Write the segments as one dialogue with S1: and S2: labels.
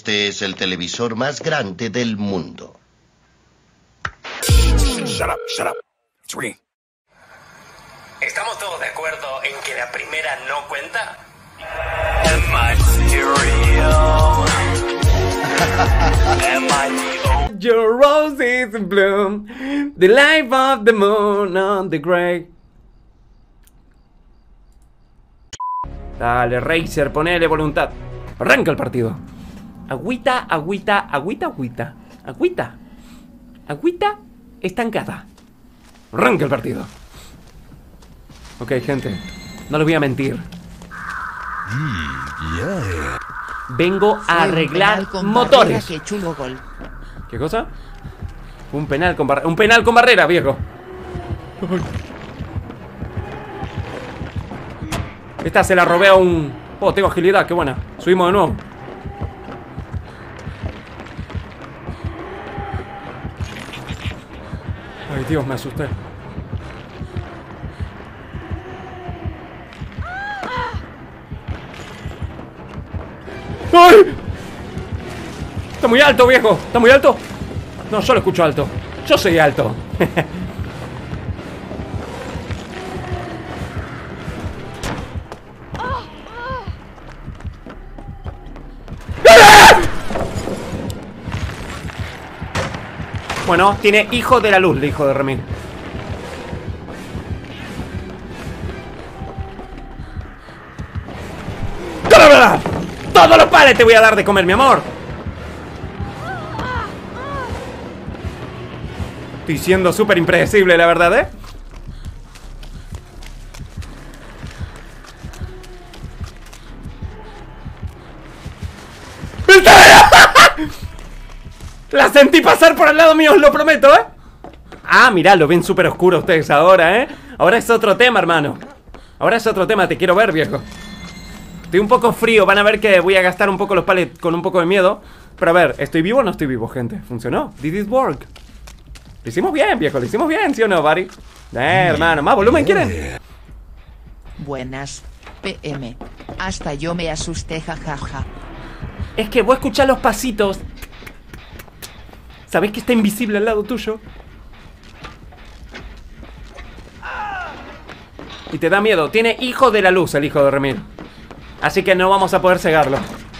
S1: Este es el televisor más grande del mundo.
S2: Shut up. It's ringing.
S3: ¿Estamos todos de acuerdo en que la primera no cuenta?
S4: Your roses in bloom, the light of the moon on the grave. Dale, Razer, ponele voluntad. Arranca el partido. Agüita estancada. Arranca el partido. Ok, gente, no les voy a mentir. Vengo a arreglar motores.
S5: Qué chulo gol.
S4: ¿Qué cosa? Un penal con barrera, viejo. Esta se la robé a un... Oh, tengo agilidad, qué buena. Subimos de nuevo. Ay, Dios, me asusté. ¡Ay! Está muy alto, viejo. ¿Está muy alto? No, yo lo escucho alto. Yo soy alto. Bueno, tiene hijo de la luz, el hijo de Remil. Todos los panes te voy a dar de comer, mi amor. Estoy siendo súper impredecible, la verdad, ¿eh? La sentí pasar por al lado mío, os lo prometo, ¿eh? Ah, mirá, lo ven súper oscuro ustedes ahora, ¿eh? Ahora es otro tema, hermano. Ahora es otro tema, te quiero ver, viejo. Estoy un poco frío, van a ver que voy a gastar un poco los palets con un poco de miedo. Pero a ver, ¿estoy vivo o no estoy vivo, gente? ¿Funcionó? Did it work? Lo hicimos bien, viejo, lo hicimos bien, ¿sí o no, buddy? Hermano, ¿más volumen quieren?
S5: Buenas, PM. Hasta yo me asusté, jajaja.
S4: Es que vos escuchás los pasitos. ¿Sabés que está invisible al lado tuyo? Y te da miedo. Tiene hijo de la luz el hijo de Remil. Así que no vamos a poder cegarlo.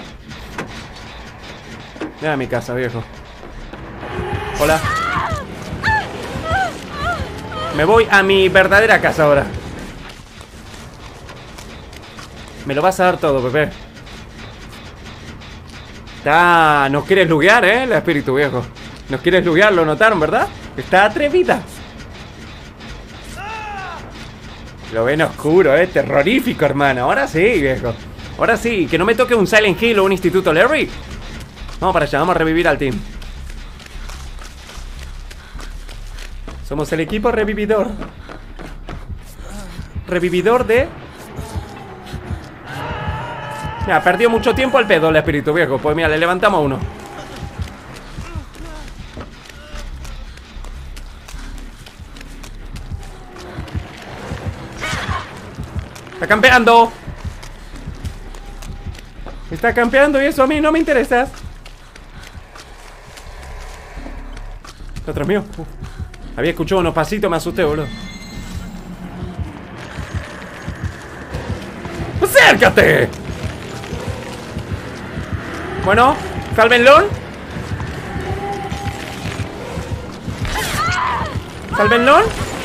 S4: Mira a mi casa, viejo. Hola. Me voy a mi verdadera casa ahora. Me lo vas a dar todo, Pepe. Nos quieres luguear, el espíritu, viejo. Nos quieres luguear, lo notaron, ¿verdad? Está atrevida. Lo ven oscuro, terrorífico, hermano. Ahora sí, viejo. Ahora sí, que no me toque un Silent Hill o un Instituto Larry. Vamos para allá, vamos a revivir al team. Somos el equipo revividor. Revividor de... Mira, perdió mucho tiempo el pedo el espíritu, viejo. Pues mira, le levantamos uno. Está campeando. Está campeando y eso a mí no me interesa. Atrás mío. Había escuchado unos pasitos, me asusté, boludo. ¡Acércate! Bueno, sálvenlo. Sálvenlo.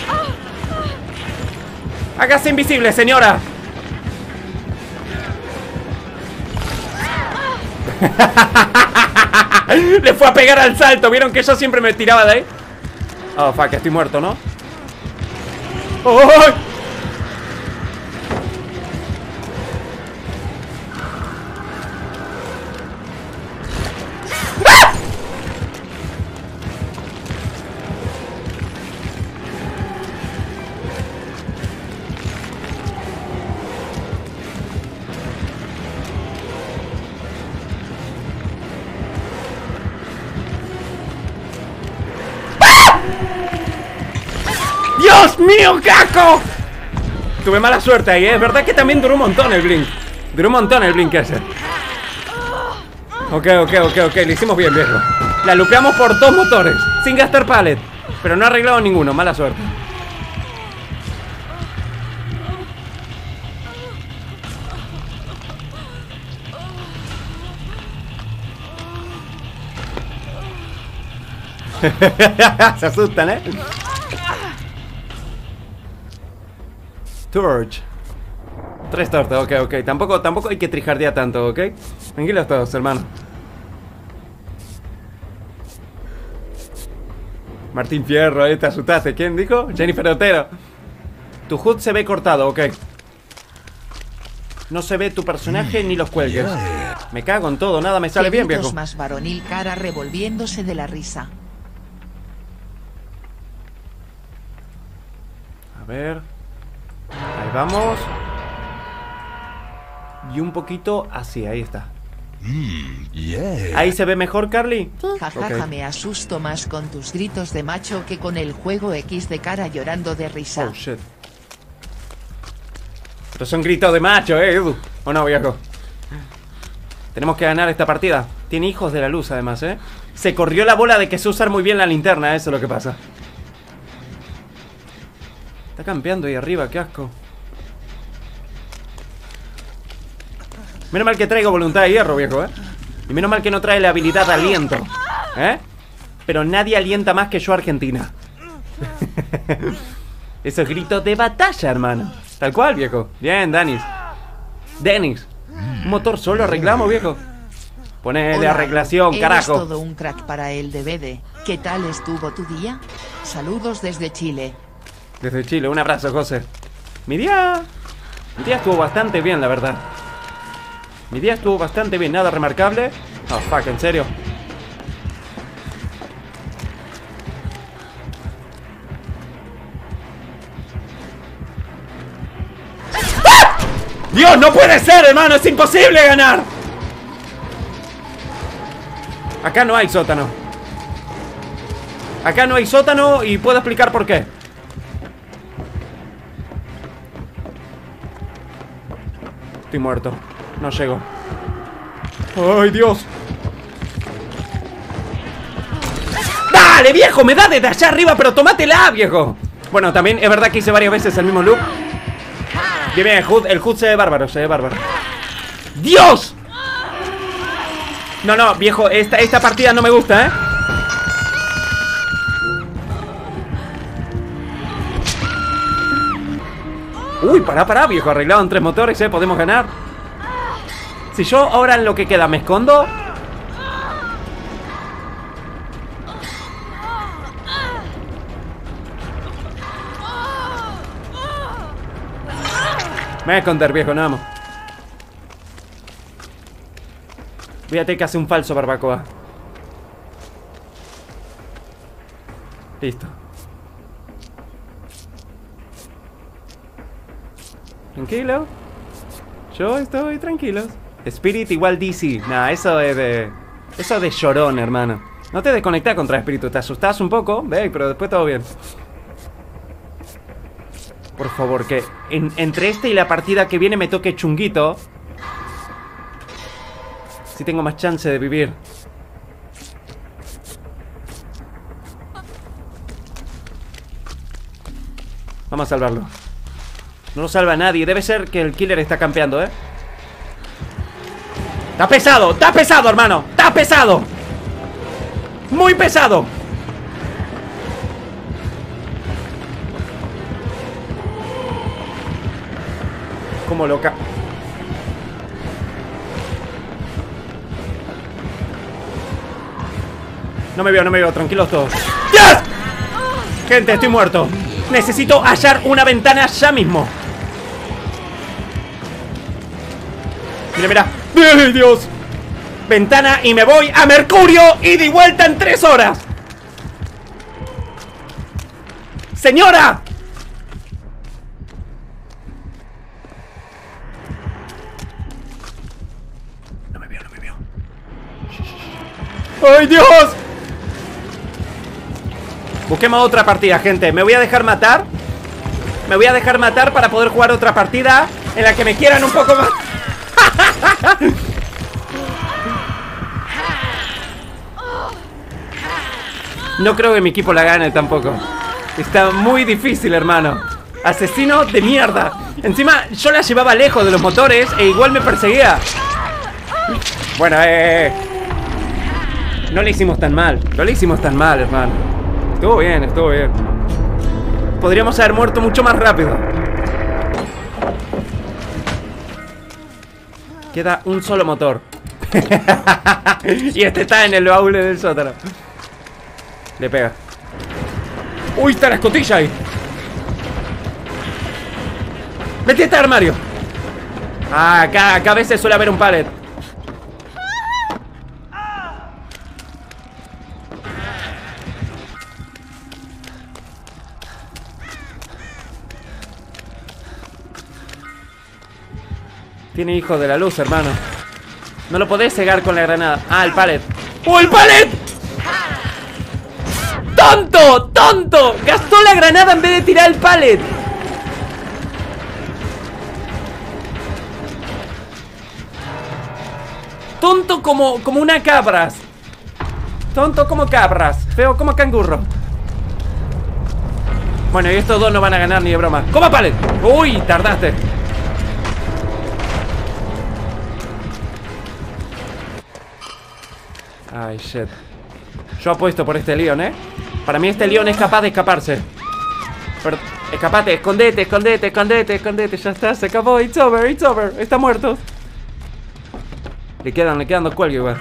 S4: Hágase invisible, señora. Le fue a pegar al salto. ¿Vieron que yo siempre me tiraba de ahí? Oh, fuck, estoy muerto, ¿no? ¡Oh! ¡Dios mío, Caco! Tuve mala suerte ahí, ¿eh? Es verdad que también duró un montón el blink. Duró un montón el blink ese. Ok, le hicimos bien, viejo. La lupeamos por 2 motores, sin gastar pallet. Pero no ha arreglado ninguno, mala suerte. Se asustan, ¿eh? Torch. 3 tortas, ok. Tampoco hay que trijardear tanto, ¿ok? Tranquilos todos, hermano. Martín Fierro, te asustaste. ¿Quién dijo? Jennifer Otero. Tu HUD se ve cortado, ok. No se ve tu personaje ni los cuelgues. Me cago en todo, nada me sale bien, viejo.
S5: Más varonil, cara revolviéndose de la risa.
S4: A ver. Ahí vamos. Y un poquito así, ahí está. Ahí se ve mejor, Carly.
S5: Jajaja,
S4: Ok.
S5: me asusto más con tus gritos de macho que con el juego X de cara llorando de risa.
S4: Oh, shit. Estos son gritos de macho, Edu. ¿O no, viejo? Tenemos que ganar esta partida. Tiene hijos de la luz, además, Se corrió la bola de que sé usar muy bien la linterna, eso es lo que pasa. Está campeando ahí arriba, qué asco. Menos mal que traigo voluntad de hierro, viejo, Y menos mal que no trae la habilidad de aliento, Pero nadie alienta más que yo a Argentina. Esos gritos de batalla, hermano. Tal cual, viejo. Bien, Dennis. Un motor solo arreglamos, viejo. Ponele
S5: Hola,
S4: arreglación,
S5: eres
S4: carajo.
S5: todo un crack para el DVD. ¿Qué tal estuvo tu día? Saludos desde Chile.
S4: Desde Chile, un abrazo, José. Mi día estuvo bastante bien, la verdad. Nada remarcable. Oh, fuck, ¿en serio? ¡Ah! ¡Dios, no puede ser, hermano! ¡Es imposible ganar! Acá no hay sótano. Y puedo explicar por qué. Estoy muerto. No llego. ¡Ay, Dios! ¡Dale, viejo! Me da desde allá arriba, pero tómatela, viejo. Bueno, también es verdad que hice varias veces el mismo loop. Bien, el HUD se ve bárbaro, ¡Dios! No, viejo, esta partida no me gusta, Uy, pará, viejo, arreglado en 3 motores, podemos ganar. Si yo ahora en lo que queda me escondo. Me voy a esconder, viejo, nada más. Voy a tener que hacer un falso barbacoa. Listo. Tranquilo. Yo estoy tranquilo. Spirit igual DC. Nah, eso es de llorón, hermano. No te desconectás contra Espíritu. Te asustás un poco, pero después todo bien. Por favor, que entre este y la partida que viene me toque chunguito. Si tengo más chance de vivir. Vamos a salvarlo. No lo salva nadie. Debe ser que el killer está campeando, Está pesado, hermano. Está pesado. Muy pesado. Como loca. No me veo, tranquilos todos. ¡Yes! Gente, estoy muerto. Necesito hallar una ventana ya mismo. Mira. ¡Ay, Dios! Ventana y me voy a Mercurio y de vuelta en 3 horas. ¡Señora! No me veo. ¡Ay, Dios! Busquemos otra partida, gente. Me voy a dejar matar. Para poder jugar otra partida en la que me quieran un poco más. No creo que mi equipo la gane tampoco. Está muy difícil, hermano. Asesino de mierda. Encima, yo la llevaba lejos de los motores e igual me perseguía. Bueno, no le hicimos tan mal. No le hicimos tan mal, hermano. Estuvo bien, estuvo bien. Podríamos haber muerto mucho más rápido. Queda un solo motor. Y este está en el baúl del sótano. Le pega. ¡Uy, está la escotilla ahí! ¡Metí este armario! Ah, acá a veces suele haber un pallet. Tiene hijo de la luz, hermano. No lo podés cegar con la granada. Ah, el pallet. ¡Oh, el pallet! ¡Tonto! ¡Tonto! Gastó la granada en vez de tirar el pallet. Tonto como una cabras. Tonto como cabras. Feo como cangurro. Bueno, y estos dos no van a ganar ni de broma. ¡Coma pallet! ¡Uy! Tardaste. Ay, shit. Yo apuesto por este Leon, ¿eh? Para mí este Leon es capaz de escaparse. Pero, escapate, escondete, escondete, escondete, escondete. Ya está, se acabó, it's over, it's over. Está muerto. Le quedan dos cuelgues igual.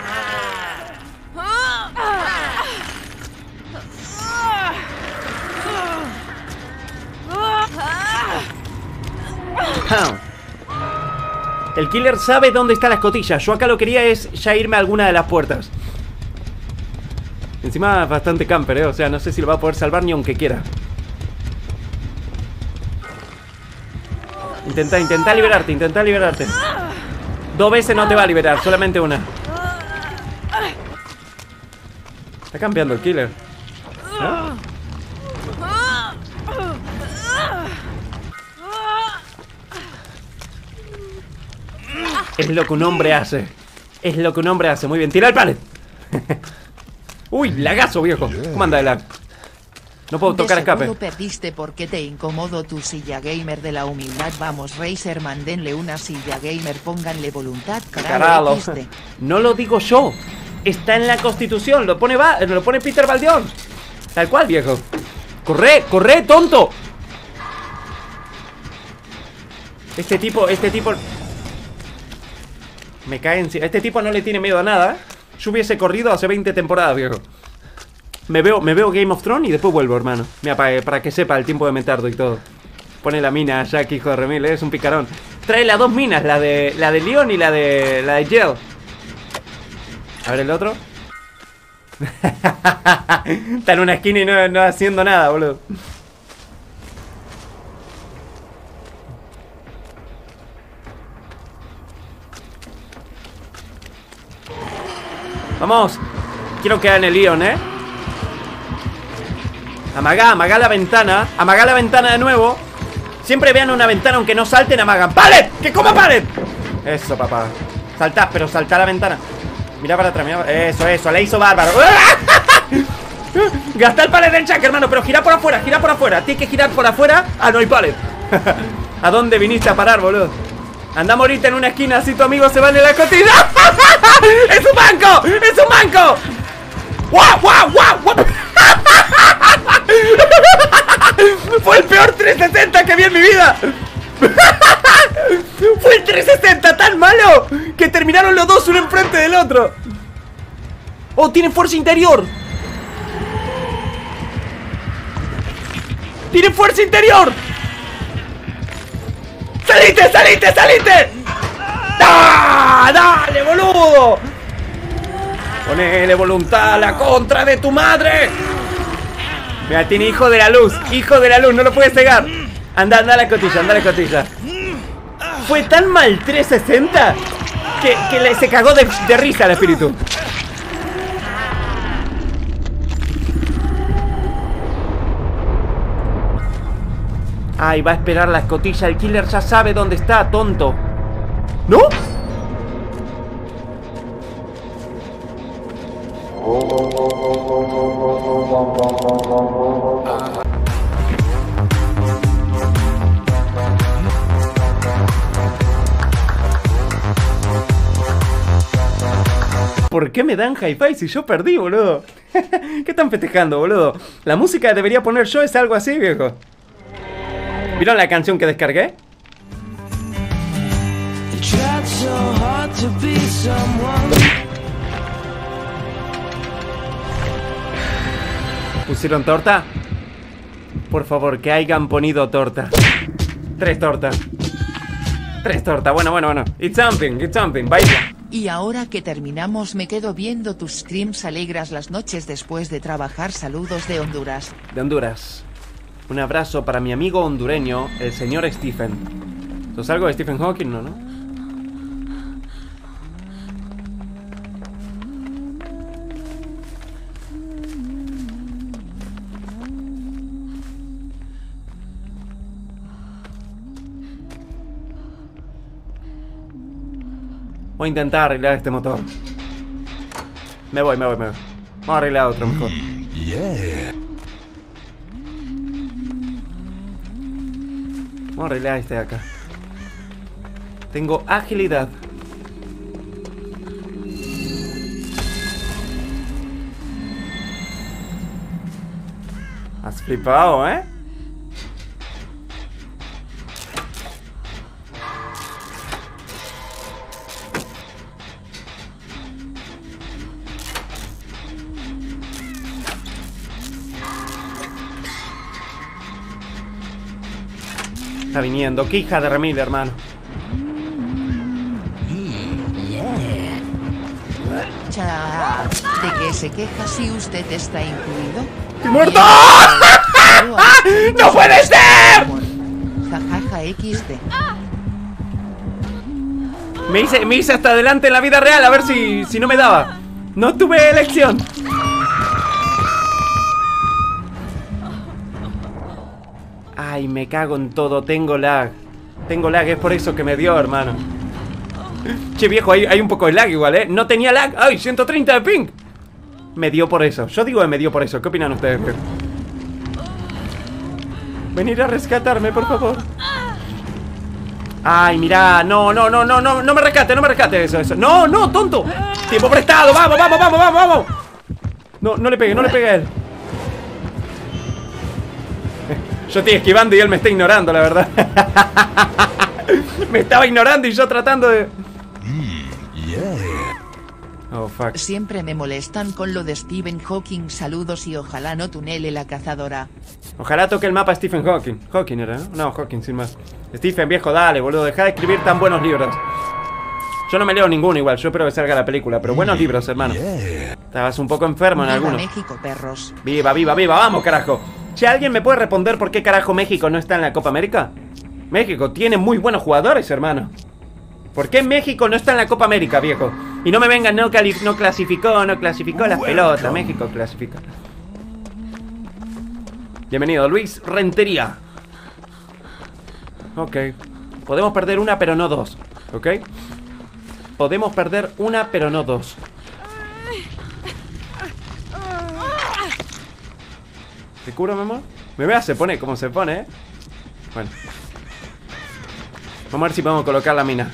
S4: El killer sabe dónde está la escotilla. Yo acá lo quería es ya irme a alguna de las puertas. Encima bastante camper, o sea, no sé si lo va a poder salvar ni aunque quiera. Intenta liberarte, intenta liberarte. 2 veces no te va a liberar, solamente una. Está campeando el killer, ¿no? Es lo que un hombre hace. Es lo que un hombre hace, muy bien. Tira el pallet. Uy, lagazo, viejo. ¿Cómo anda el lag? No puedo tocar escape.
S5: Seguro perdiste porque te incomodó tu silla gamer de la humildad. Vamos, Razer, mándenle una silla gamer, pónganle voluntad,
S4: carajo. No lo digo yo. Está en la Constitución, lo pone Peter Baldión. Tal cual, viejo. Corre, corre, tonto. Este tipo me cae encima. Este tipo no le tiene miedo a nada. Yo hubiese corrido hace 20 temporadas, viejo. Me veo Game of Thrones y después vuelvo, hermano. Mira, para que sepa el tiempo de metardo y todo. Pone la mina Jack, hijo de remil, es un picarón. Trae las 2 minas, la de Leon y la de Jill. A ver el otro. Está en una esquina y no haciendo nada, boludo. Vamos. Quiero quedar en el Leon, Amagá la ventana. Amagá la ventana de nuevo. Siempre vean una ventana aunque no salten, amagan. ¡Pallet! ¡Que coma pallet! Eso, papá. Saltá, pero saltá la ventana. Mira para atrás, mira. Eso, la hizo bárbaro. Gasta el pallet del Jack, hermano. Pero gira por afuera, gira por afuera. Tienes que girar por afuera. Ah, no hay pallet. ¿A dónde viniste a parar, boludo? Anda a morirte en una esquina, así tu amigo se va de la escotilla. ¡Es un banco! ¡Es un banco! ¡Guau, guau, guau, guau! Fue el peor 360 que vi en mi vida. Fue el 360 tan malo que terminaron los dos uno enfrente del otro. ¡Oh, tiene fuerza interior! ¡Tiene fuerza interior! ¡Salite, salite, salite! ¡Ah! ¡Dale, boludo! Ponele voluntad a la contra de tu madre. Mira, tiene hijo de la luz. Hijo de la luz, no lo puedes cegar. Anda a la escotilla, anda a la escotilla. Fue tan mal 360 que se cagó de risa el espíritu. Ay, va a esperar la escotilla. El killer ya sabe dónde está, tonto. ¿No? ¿Por qué me dan hi-fi si yo perdí, boludo? ¿Qué están festejando, boludo? La música que debería poner yo es algo así, viejo. ¿Vieron la canción que descargué? ¿Pusieron torta? Por favor, que hayan ponido torta. 3 tortas. 3 tortas, bueno. It's something, baila.
S5: Y ahora que terminamos me quedo viendo tus streams alegras las noches después de trabajar. Saludos de Honduras.
S4: De Honduras. Un abrazo para mi amigo hondureño, el señor Stephen. ¿Sos algo de Stephen Hawking? No. Voy a intentar arreglar este motor. Me voy. Vamos a arreglar otro mejor.
S2: Yeah.
S4: Vamos a arreglar este de acá. Tengo agilidad. Has flipado, ¿eh? Está viniendo, qué hija de remil, hermano.
S5: Cha, ¿de qué se queja si usted está incluido?
S4: ¡Muerto! ¡No puede ser!
S5: Jajaja XD.
S4: Me hice hasta adelante en la vida real a ver si no me daba. No tuve elección. Ay, me cago en todo, tengo lag. Es por eso que me dio, hermano. Che, viejo, hay un poco de lag igual, ¿eh? No tenía lag. ¡Ay, 130 de ping! Me dio por eso. Yo digo que me dio por eso. ¿Qué opinan ustedes? Venir a rescatarme, por favor. Ay, mirá. No me rescate eso. No, tonto. Tiempo prestado, vamos. No le pegue a él. Yo estoy esquivando y él me está ignorando, la verdad. Me estaba ignorando y yo tratando de... Oh, fuck.
S5: Siempre me molestan con lo de Stephen Hawking. Saludos y ojalá no tunele la cazadora.
S4: Ojalá toque el mapa Stephen Hawking. Hawking era, ¿no? No, Hawking, sin más. Stephen, viejo, dale, boludo. Deja de escribir tan buenos libros. Yo no me leo ninguno igual. Yo espero que salga la película. Pero buenos libros, hermano. Estabas un poco enfermo en
S5: Viva
S4: algunos.
S5: México, perros.
S4: Viva. Vamos, carajo. Che, ¿alguien me puede responder por qué carajo México no está en la Copa América? México tiene muy buenos jugadores, hermano. ¿Por qué México no está en la Copa América, viejo? Y no me vengan, no clasificó las pelotas. México clasifica. Bienvenido, Luis Rentería. Ok. Podemos perder una, pero no dos. ¿Ok? Podemos perder una, pero no dos. ¿Te curo, mi amor? Me vea, se pone como se pone, ¿eh? Bueno. Vamos a ver si podemos colocar la mina.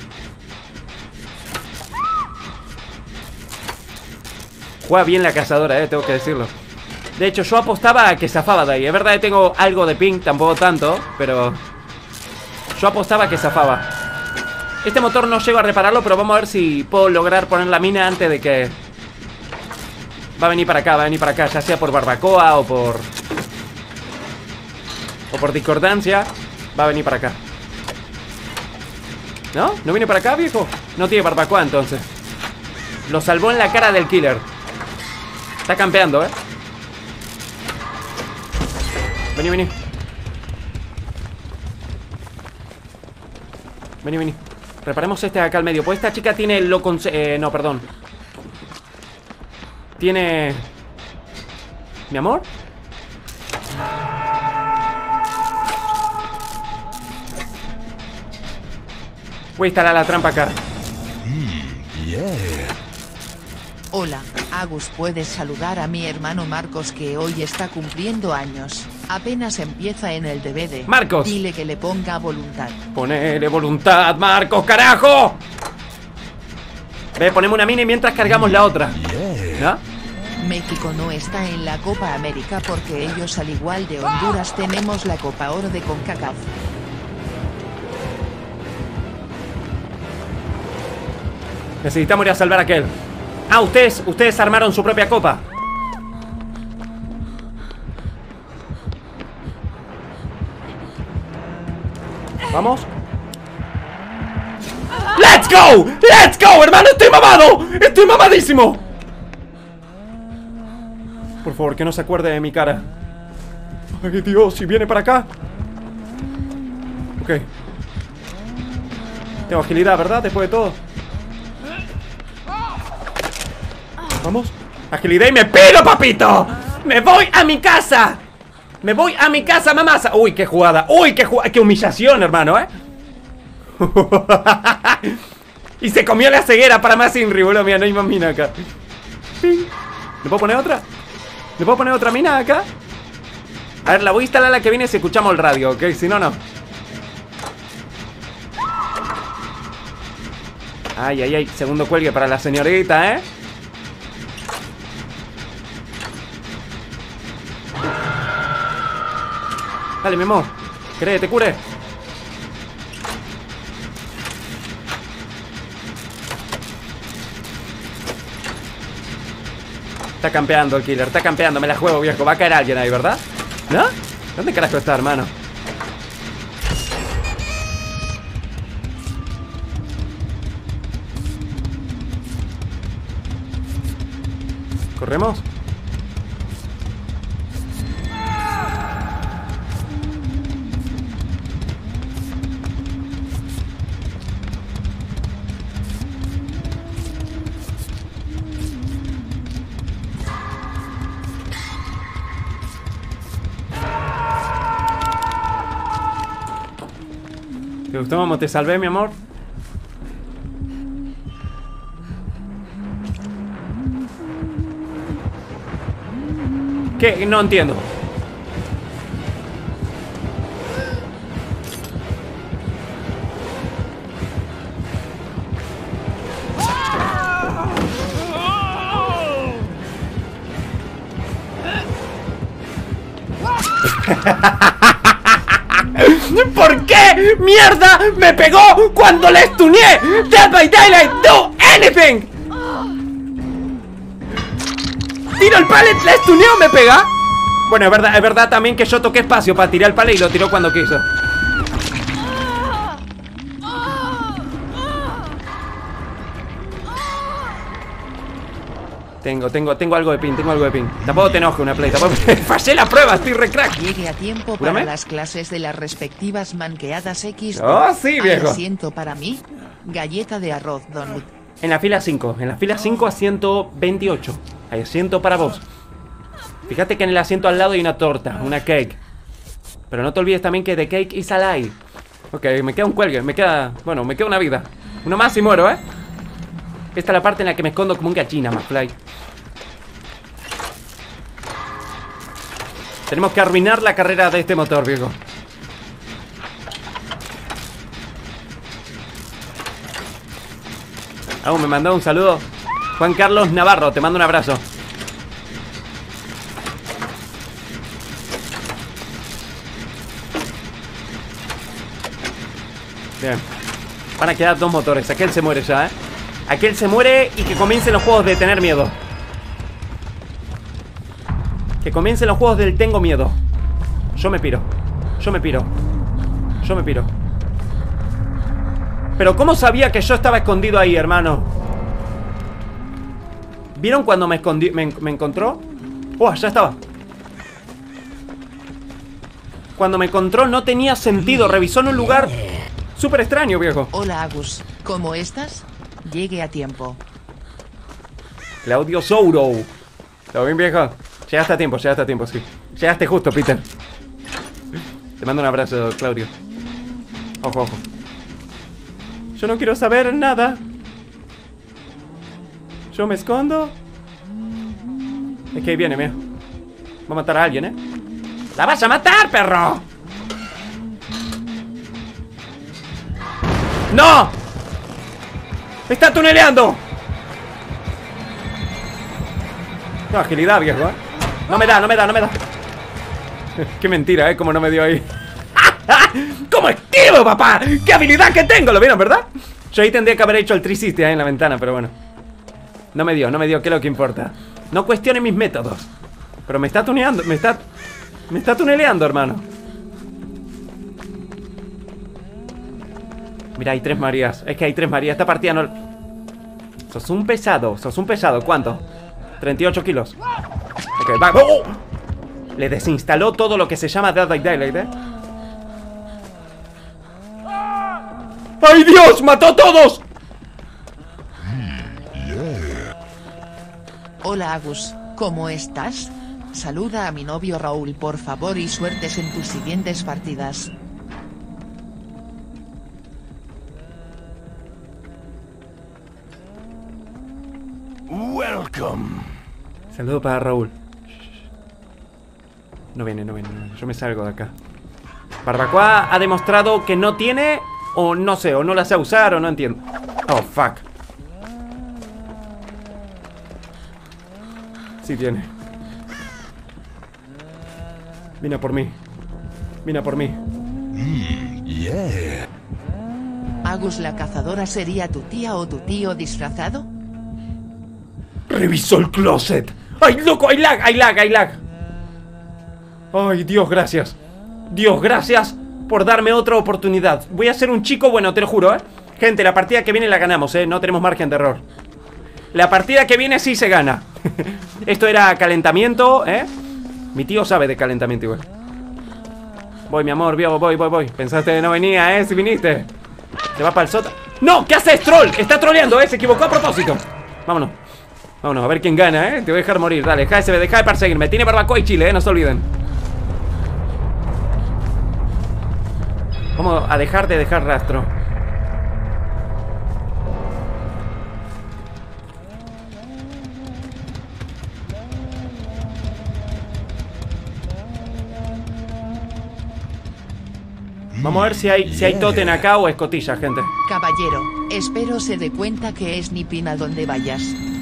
S4: Juega bien la cazadora, tengo que decirlo. De hecho, yo apostaba a que zafaba de ahí. Es verdad que tengo algo de ping, tampoco tanto, pero yo apostaba a que zafaba. Este motor no llego a repararlo, pero vamos a ver si puedo lograr poner la mina antes de que... Va a venir para acá, ya sea por barbacoa o por discordancia. Va a venir para acá. ¿No? ¿No viene para acá, viejo? No tiene barbacoa, entonces. Lo salvó en la cara del killer. Está campeando, ¿eh? Vení. Vení. Reparemos este de acá al medio. Pues esta chica tiene lo con... no, perdón. Tiene... ¿Mi amor? Voy a instalar la trampa acá.
S5: Hola, Agus, ¿puedes saludar a mi hermano Marcos que hoy está cumpliendo años? Apenas empieza en el DVD.
S4: ¡Marcos!
S5: Dile que le ponga voluntad.
S4: Ponele voluntad, Marcos, carajo. Ve, ponemos una mini mientras cargamos la otra. ¿No?
S5: México no está en la Copa América porque ellos, al igual de Honduras, tenemos la Copa Oro de CONCACAF.
S4: Necesitamos ir a salvar a aquel. Ah, ustedes armaron su propia copa. Vamos. ¡Let's go! ¡Let's go, hermano! ¡Estoy mamado! ¡Estoy mamadísimo! Por favor, que no se acuerde de mi cara. Ay, Dios, si viene para acá. Ok. Tengo agilidad, ¿verdad? Después de todo. Vamos. Agilidad y me piro, papito. Me voy a mi casa. Me voy a mi casa, mamasa. Uy, qué jugada. Uy, qué humillación, hermano, ¿eh? Y se comió la ceguera para más Inri, boludo. Mira, no hay más mina acá. ¿Le puedo poner otra? ¿Le puedo poner otra mina acá? A ver, la voy a instalar la que viene si escuchamos el radio, ¿ok? Si no, no. Ay, ay, ay. Segundo cuelgue para la señorita, ¿eh? Dale, mi amor. ¿Querés que te cure? Está campeando el killer, está campeando. Me la juego, viejo. Va a caer alguien ahí, ¿verdad? ¿No? ¿Dónde carajo está, hermano? ¿Corremos? ¿Te gustó cómo te salvé, mi amor? ¿Qué? No entiendo. ¿Por qué mierda me pegó cuando le stuneé? Dead by Daylight, do anything. Tiro el pallet, le stuneo, me pega. Bueno, es verdad también que yo toqué espacio para tirar el pallet y lo tiró cuando quiso. Tengo algo de pin, Tampoco te enojes una play, fallé la prueba, estoy re crack.
S5: Llegue a tiempo para las clases de las respectivas manqueadas X.
S4: Oh, sí, viejo.
S5: Asiento para mí, galleta de arroz, Donut.
S4: En la fila 5, asiento 28. Hay asiento para vos. Fíjate que en el asiento al lado hay una torta, una cake. Pero no te olvides también que the cake is alive. Ok, me queda un cuelgue, me queda una vida. Uno más y muero, ¿eh? Esta es la parte en la que me escondo como un gallina, McFly. Tenemos que arruinar la carrera de este motor, viejo. Me mandó un saludo Juan Carlos Navarro, te mando un abrazo. Bien. Van a quedar dos motores, aquel se muere ya, ¿eh? Aquel se muere y que comiencen los juegos de tener miedo. Que comiencen los juegos del tengo miedo. Yo me piro. Pero ¿cómo sabía que yo estaba escondido ahí, hermano? ¿Vieron cuando me escondí, me encontró? ¡Oh, ya estaba! Cuando me encontró no tenía sentido. Revisó en un lugar súper extraño, viejo.
S5: Hola, Agus. ¿Cómo estás? Llegue a tiempo.
S4: Claudio Souro. ¿Todo bien, viejo? Llegaste a tiempo, sí. Llegaste justo, Peter. Te mando un abrazo, Claudio. Ojo, ojo. Yo no quiero saber nada. Yo me escondo. Es que ahí viene, mira. Va a matar a alguien, ¿eh? ¡La vas a matar, perro! ¡No! ¡Está tuneleando! No, agilidad, viejo, ¿eh? No me da, no me da, no me da. Qué mentira, ¿eh? Como no me dio ahí. ¡Cómo esquivo, papá! ¡Qué habilidad que tengo! ¿Lo vieron, verdad? Yo ahí tendría que haber hecho el 360 ahí en la ventana, pero bueno. No me dio, ¿qué es lo que importa? No cuestione mis métodos. Pero me está tuneando, me está tuneleando, hermano. Mira, hay 3 Marías. Es que hay 3 Marías, esta partida no... Sos un pesado, ¿cuánto? 38 kilos. Ok, va. ¡Oh! Le desinstaló todo lo que se llama Dead by Daylight, ¿eh? ¡Ay, Dios! ¡Mató a todos!
S5: Hola Agus, ¿cómo estás? Saluda a mi novio Raúl por favor y suertes en tus siguientes partidas.
S2: Welcome.
S4: Saludo para Raúl. No viene. Yo me salgo de acá. Barbacoa ha demostrado que no tiene... O no sé, o no la sé usar, o no entiendo. Oh, fuck. Sí tiene. Vine por mí.
S2: Yeah.
S5: Agus la cazadora sería tu tía o tu tío disfrazado.
S4: Revisó el closet. ¡Ay, loco! ¡Hay lag! ¡Ay, Dios, gracias! Dios, gracias por darme otra oportunidad. Voy a ser un chico bueno, te lo juro, ¿eh? Gente, la partida que viene la ganamos, ¿eh? No tenemos margen de error. La partida que viene sí se gana. Esto era calentamiento, ¿eh? Mi tío sabe de calentamiento igual. Voy, mi amor, voy. Pensaste que no venía, ¿eh? Si viniste. Se va para el sótano. ¡No! ¿Qué haces, troll? Está troleando, ¿eh? Se equivocó a propósito. Vámonos, a ver quién gana, ¿eh? Te voy a dejar morir, dale, deja de perseguirme. Tiene barbacoa y chile, ¿eh? No se olviden. Vamos a dejar de dejar rastro. Vamos a ver si hay totem acá o escotilla, gente.
S5: Caballero, espero se dé cuenta que es Nipin a donde vayas.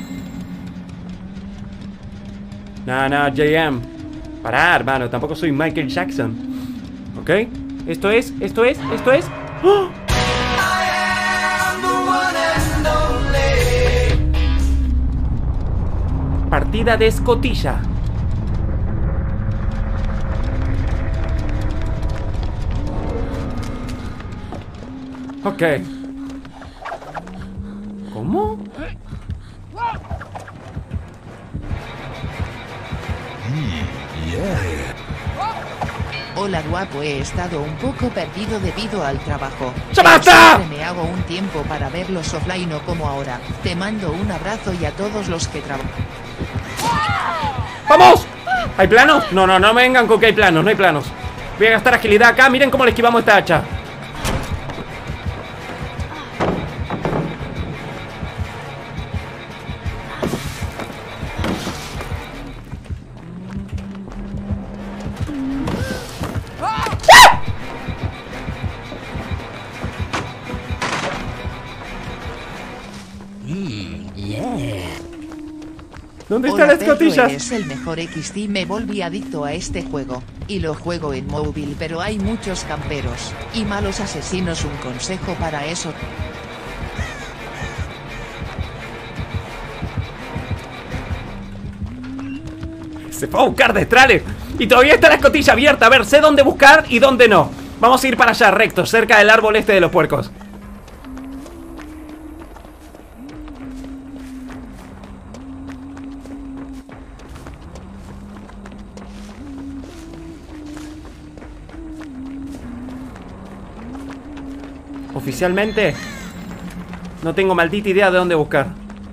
S4: No, JM. Pará, hermano, tampoco soy Michael Jackson. ¿Ok? Esto es. ¡Oh! Partida de escotilla. Ok. ¿Cómo?
S5: Hola guapo, he estado un poco perdido debido al trabajo.
S4: ¡Se
S5: pero
S4: mata!
S5: siempre me hago un tiempo para verlos offline o como ahora. Te mando un abrazo y a todos los que trabajan.
S4: ¡Vamos! ¿Hay planos? No me vengan con que hay planos, no hay planos. Voy a gastar agilidad acá, miren cómo le esquivamos esta hacha. ¿Dónde están las escotillas?
S5: Es el mejor XD, me volví adicto a este juego. Y lo juego en móvil, pero hay muchos camperos y malos asesinos. Un consejo para eso.
S4: Se fue a buscar destrales. Y todavía está la escotilla abierta. A ver, sé dónde buscar y dónde no. Vamos a ir para allá, recto, cerca del árbol este de los puercos. Oficialmente no tengo maldita idea de dónde buscar.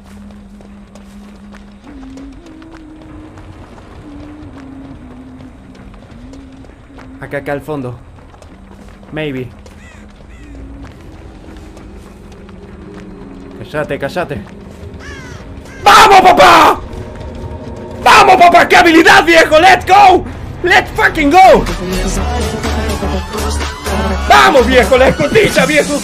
S4: Acá al fondo. Maybe. Cállate. ¡Vamos, papá! ¡Vamos, papá! ¡Qué habilidad, viejo! ¡Let's go! ¡Let's fucking go! ¡Vamos, viejo! ¡La escotilla, viejo!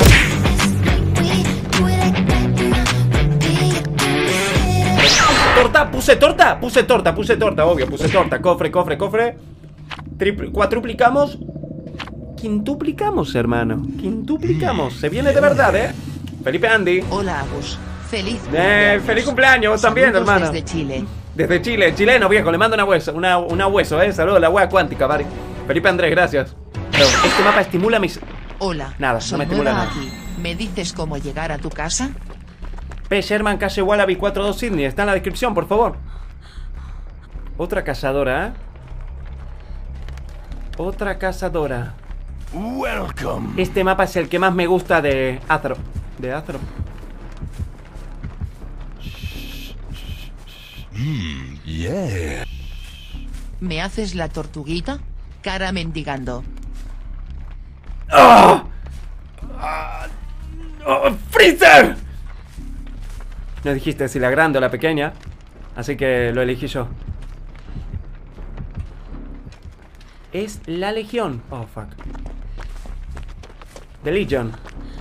S4: ¿Puse torta? Puse torta, obvio. Puse torta, cofre. Cuatruplicamos. Quintuplicamos, hermano. Quintuplicamos. Se viene de verdad, ¿eh? Felipe Andy.
S5: Hola, Agus. Feliz cumpleaños.
S4: Feliz cumpleaños, vos también,
S5: Saludos
S4: hermano.
S5: desde Chile.
S4: Desde Chile, chileno, viejo. Le mando una hueso, Saludos, la hueá cuántica, Bari. Felipe Andrés, gracias. Pero este mapa estimula mis...
S5: Hola.
S4: Nada,
S5: soy
S4: no me estimula
S5: nueva
S4: nada.
S5: aquí. ¿Me dices cómo llegar a tu casa?
S4: P. Sherman, calle Wallaby 42 Sydney. Está en la descripción, por favor. Otra cazadora, ¿eh? Otra cazadora.
S2: Welcome.
S4: Este mapa es el que más me gusta de Azro. De Azro.
S2: Yeah.
S5: ¿Me haces la tortuguita? Cara mendigando.
S4: ¡Oh! ¡Oh, ¡Freezer! No dijiste si la grande o la pequeña, así que lo elegí yo. Es la Legión. Oh, fuck. The Legion.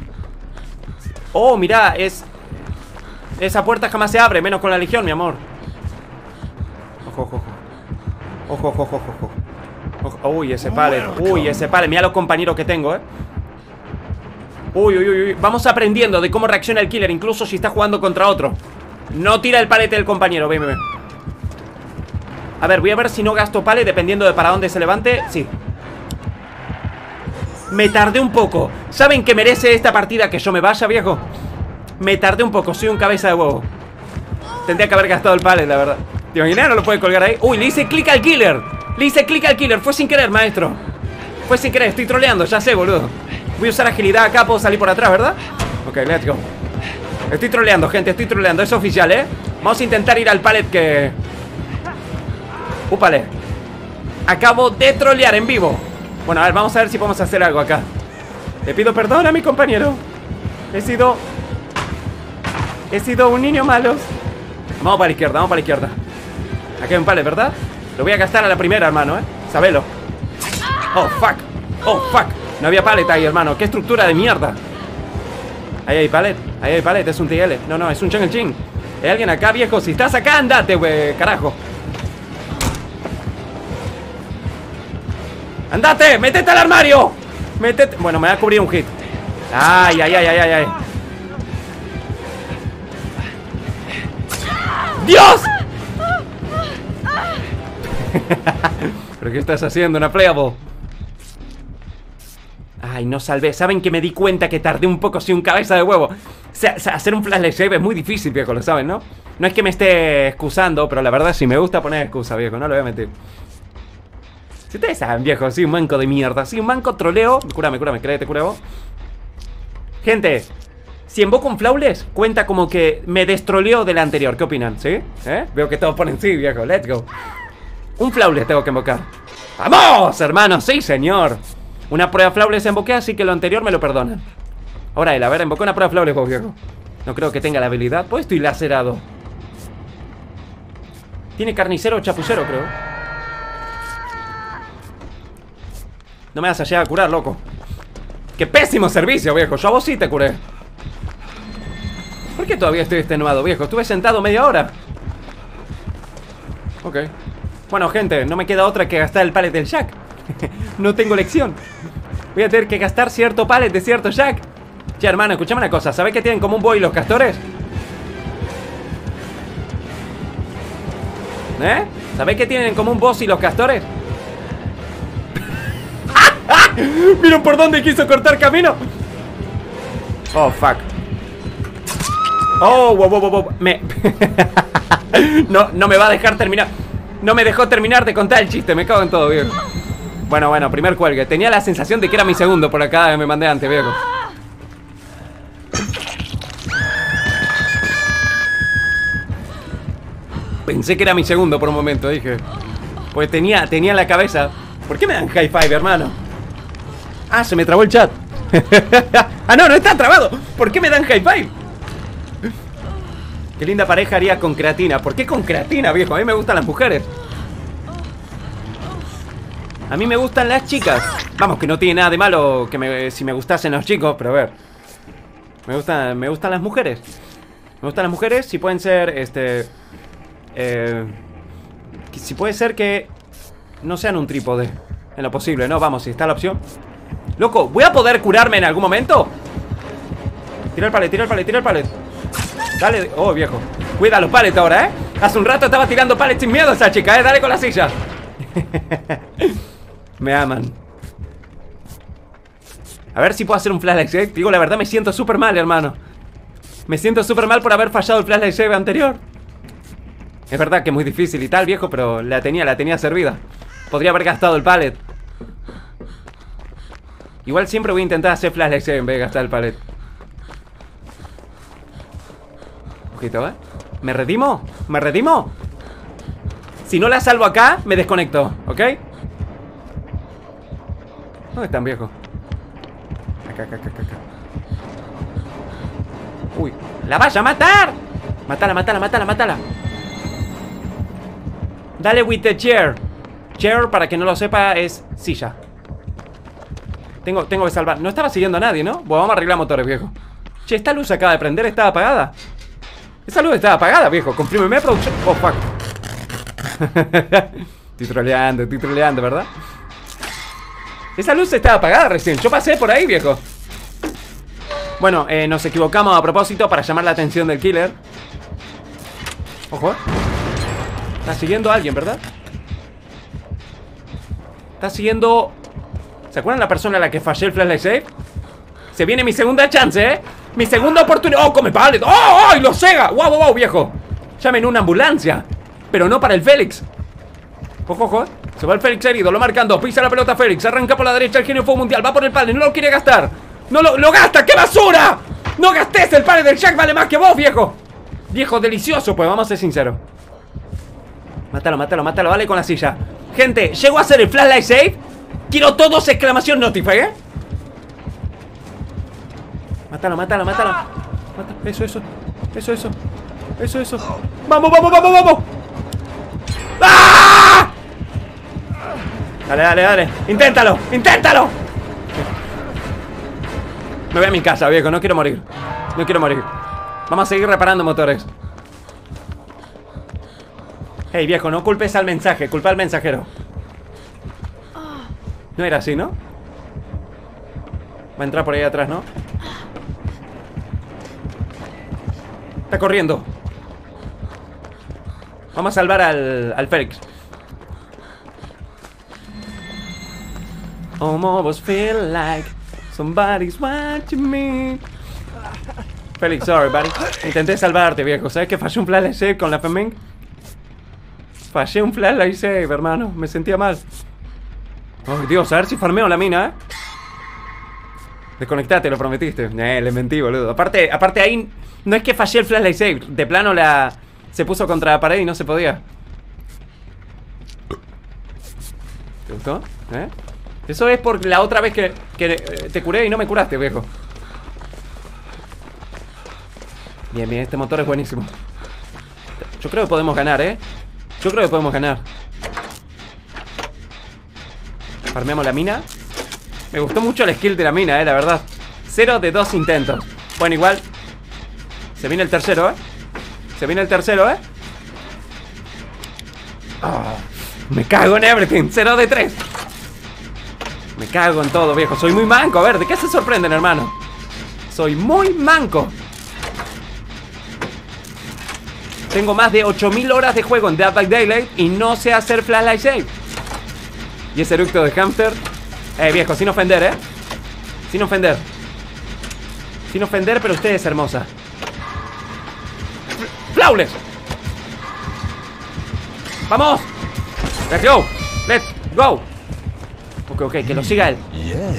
S4: Oh, mirá, es... Esa puerta jamás se abre, menos con la Legión, mi amor. Ojo, ojo, ojo. Ojo, ojo, ojo, ojo. Ojo. Uy, ese pallet. Uy, ese pallet. Mira los compañeros que tengo, Uy, uy, uy, uy. Vamos aprendiendo de cómo reacciona el killer, incluso si está jugando contra otro. No tira el pallet del compañero, ven, ven, ven. A ver, voy a ver si no gasto pallet dependiendo de para dónde se levante. Sí. Me tardé un poco. ¿Saben que merece esta partida que yo me vaya, viejo? Me tardé un poco, soy un cabeza de huevo. Tendría que haber gastado el pallet, la verdad. ¿Te imaginas? No lo puede colgar ahí. Uy, le hice clic al killer. Le hice clic al killer, fue sin querer, maestro. Fue sin querer, estoy troleando, ya sé, boludo. Voy a usar agilidad acá, puedo salir por atrás, ¿verdad? Ok, let's go. Estoy troleando, gente, estoy troleando, es oficial, Vamos a intentar ir al pallet que... Úpale. Acabo de trolear en vivo. Bueno, a ver, vamos a ver si podemos hacer algo acá. Le pido perdón a mi compañero. He sido un niño malo. Vamos para la izquierda, vamos para la izquierda. Aquí hay un pallet, ¿verdad? Lo voy a gastar a la primera, hermano, Sabelo. Oh, fuck. Oh, fuck. No había pallet ahí, hermano. Qué estructura de mierda. Ahí hay pallet. Ahí hay pallet. Es un TL. No, no, es un Chang Ching. ¿Hay alguien acá, viejo? Si estás acá, andate, güey. Carajo. ¡Andate! ¡Métete al armario! ¡Métete! Bueno, me va a cubrir un hit. ¡Ay, ay, ay, ay, ay! ay. ¡Dios! ¿Pero qué estás haciendo? ¿Una playable? Ay, no salvé. ¿Saben que me di cuenta que tardé un poco? Soy un cabeza de huevo. O sea, hacer un flash save es muy difícil, viejo, lo saben, ¿no? No es que me esté excusando, pero la verdad sí me gusta poner excusa, viejo, no lo voy a meter. Si ustedes saben, viejo, soy un manco de mierda. Soy un manco troleo. Cúrame, créete, cura vos. Gente, si invoco un flawless, cuenta como que me destroleó de la anterior. ¿Qué opinan? ¿Sí? Veo que todos ponen sí, viejo. Let's go. Un flawless tengo que invocar. ¡Vamos, hermano! ¡Sí, señor! Una prueba flawless invoqué, así que lo anterior me lo perdonan. Ahora él, a ver, invocó una prueba flawless vos, viejo. No creo que tenga la habilidad. Pues estoy lacerado. Tiene carnicero o chapucero, creo. No me vas a llegar a curar, loco. ¡Qué pésimo servicio, viejo! Yo a vos sí te curé. ¿Por qué todavía estoy extenuado, viejo? Estuve sentado media hora. Ok. Bueno, gente, no me queda otra que gastar el pallet del Jack. No tengo elección. Voy a tener que gastar cierto pallet de cierto Jack. Ya, hermano, escuchame una cosa. ¿Sabés qué tienen como un boy los castores? ¿Sabés qué tienen en común vos y los castores? ¿Vieron por dónde quiso cortar camino? Oh, fuck. Oh, wow, wow, wow. No me va a dejar terminar. No me dejó terminar de contar el chiste. Me cago en todo, viejo. Bueno, primer cuelgue. Tenía la sensación de que era mi segundo por acá que me mandé antes, viejo. Pensé que era mi segundo por un momento, dije. Pues tenía en la cabeza. ¿Por qué me dan high five, hermano? Ah, se me trabó el chat. Ah, no está trabado. ¿Por qué me dan high five? Qué linda pareja haría con creatina. ¿Por qué con creatina, viejo? A mí me gustan las mujeres. A mí me gustan las chicas. Vamos, que no tiene nada de malo que si me gustasen los chicos, pero a ver. Me gustan las mujeres. Me gustan las mujeres, si pueden ser, Si puede ser que no sean un trípode. En lo posible, ¿no? Vamos, si está la opción. Loco, ¿voy a poder curarme en algún momento? Tira el palet, tira el palet, tira el palet. Dale, oh viejo. Cuida los palets ahora, Hace un rato estaba tirando palets sin miedo esa chica, Dale con la silla. Me aman. A ver si puedo hacer un flashlight save. Digo, la verdad me siento súper mal, hermano. Me siento súper mal por haber fallado el flashlight save anterior. Es verdad que es muy difícil y tal, viejo, pero la tenía servida. Podría haber gastado el pallet. Igual siempre voy a intentar hacer flashlight save en vez de gastar el pallet. Ojito, ¿Me redimo? ¿Me redimo? Si no la salvo acá, me desconecto, ¿ok? ¿Dónde están, viejo? Acá. Uy, ¡la vaya a matar! Mátala. Dale with the chair. Chair, para que no lo sepa, es silla. Tengo que salvar. No estaba siguiendo a nadie, ¿no? Bueno, vamos a arreglar motores, viejo. Che, esta luz acaba de prender, estaba apagada. Esa luz estaba apagada, viejo. Comprímeme producción. Oh, fuck. Estoy troleando, ¿verdad? Esa luz estaba apagada recién. Yo pasé por ahí, viejo. Bueno, nos equivocamos a propósito para llamar la atención del killer. Ojo. Está siguiendo a alguien, ¿verdad? Está siguiendo... ¿Se acuerdan la persona a la que fallé el flashlight save? Se viene mi segunda chance, Mi segunda oportunidad. ¡Oh, come pallet! ¡Oh, y lo cega! ¡Wow, viejo! Llamen una ambulancia. Pero no para el Félix. Ojo. Se va el Félix herido, lo marcando. Pisa la pelota Félix. Arranca por la derecha el genio fuego mundial. Va por el pallet, no lo quiere gastar. ¡No lo gasta! ¡Qué basura! ¡No gastes! El pallet del Jack vale más que vos, viejo. Viejo delicioso, pues vamos a ser sinceros. Mátalo, dale con la silla. Gente, llego a hacer el flashlight save. Quiero todos exclamación notify, Mátalo. Eso. Vamos. ¡Ah! Dale. Inténtalo. Me voy a mi casa, viejo, no quiero morir. Vamos a seguir reparando motores. Hey, viejo, no culpes al mensaje, culpa al mensajero. No era así, ¿no? Va a entrar por ahí atrás, ¿no? Está corriendo. Vamos a salvar al Félix. Almost feel like somebody's watching me. Félix, sorry, buddy. Intenté salvarte, viejo. ¿Sabes que fallé un flashlight save con la Femeng? Fallé un flashlight save, hermano. Me sentía mal. Oh, Dios, a ver si farmeo la mina, Desconectate, lo prometiste. Le mentí, boludo. Aparte ahí, no es que fallé el flashlight save. De plano se puso contra la pared y no se podía. ¿Te gustó? Eso es por la otra vez que te curé y no me curaste, viejo. Bien, este motor es buenísimo. Yo creo que podemos ganar, Yo creo que podemos ganar. Farmeamos la mina. Me gustó mucho el skill de la mina, la verdad. 0 de 2 intentos. Bueno, igual. Se viene el tercero, me cago en everything. 0 de 3. Me cago en todo, viejo. Soy muy manco. A ver, ¿de qué se sorprenden, hermano? Soy muy manco. Tengo más de 8000 horas de juego en Dead by Daylight y no sé hacer flashlight save. Y ese eructo de hamster. Viejo, sin ofender, Sin ofender, pero usted es hermosa. ¡Flawless! ¡Vamos! ¡Let's go! Ok, que lo siga él.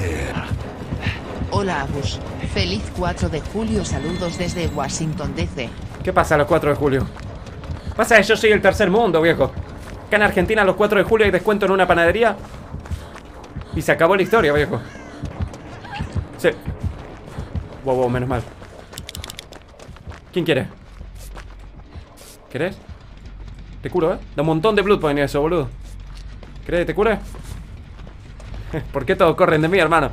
S5: Hola, Agus. Feliz 4 de julio, saludos desde Washington, D.C.
S4: ¿Qué pasa los 4 de julio? Pasa que yo soy el tercer mundo, viejo. Acá en Argentina los 4 de julio hay descuento en una panadería. Y se acabó la historia, viejo. Sí. Wow, menos mal. ¿Quién quiere? ¿Querés? Te curo, Da un montón de blood point eso, boludo. ¿Querés que te cure? ¿Por qué todos corren de mí, hermano?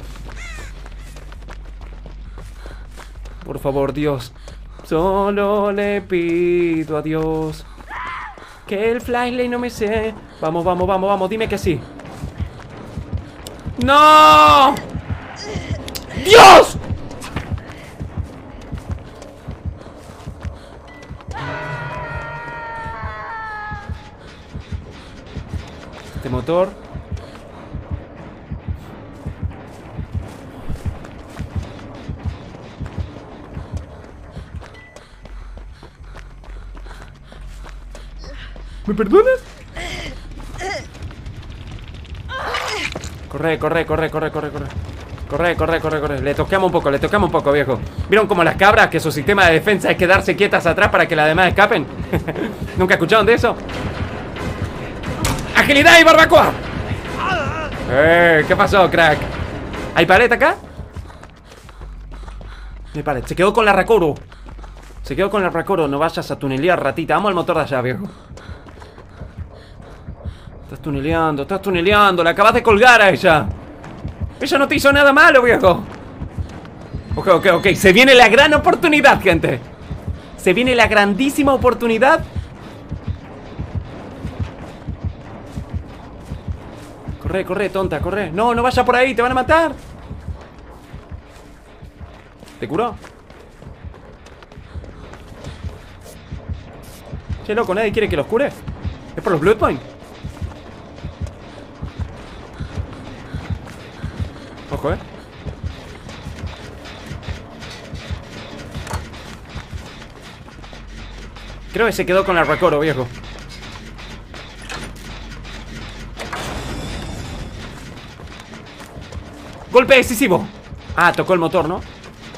S4: Por favor, Dios. Solo le pido a Dios Que el flashlight no me sé. Vamos, vamos, vamos, vamos, dime que sí. ¡No! ¡Dios! Este motor. ¿Me perdonas? Corre, corre, corre, corre, corre, corre. Corre, corre, corre, corre. Le tocamos un poco, viejo. ¿Vieron como las cabras que su sistema de defensa es quedarse quietas atrás para que las demás escapen? ¿Nunca escucharon de eso? ¡Agilidad y barbacoa! ¿Qué pasó, crack? ¿Hay pared acá? No hay pared. Se quedó con la Rakoro. Se quedó con la Rakoro. No vayas a tunelear, ratita. Vamos al motor de allá, viejo. Estás tuneleando. La acabas de colgar a ella. Ella no te hizo nada malo, viejo. Ok, ok, ok. Se viene la gran oportunidad, gente. Se viene la grandísima oportunidad. Corre, corre, tonta, corre. No, no vaya por ahí, te van a matar. ¿Te curó? Che, loco, ¿nadie quiere que los cure? ¿Es por los Blood Point? Ojo, creo que se quedó con la Rakoro, viejo. Golpe decisivo. Ah, tocó el motor, ¿no?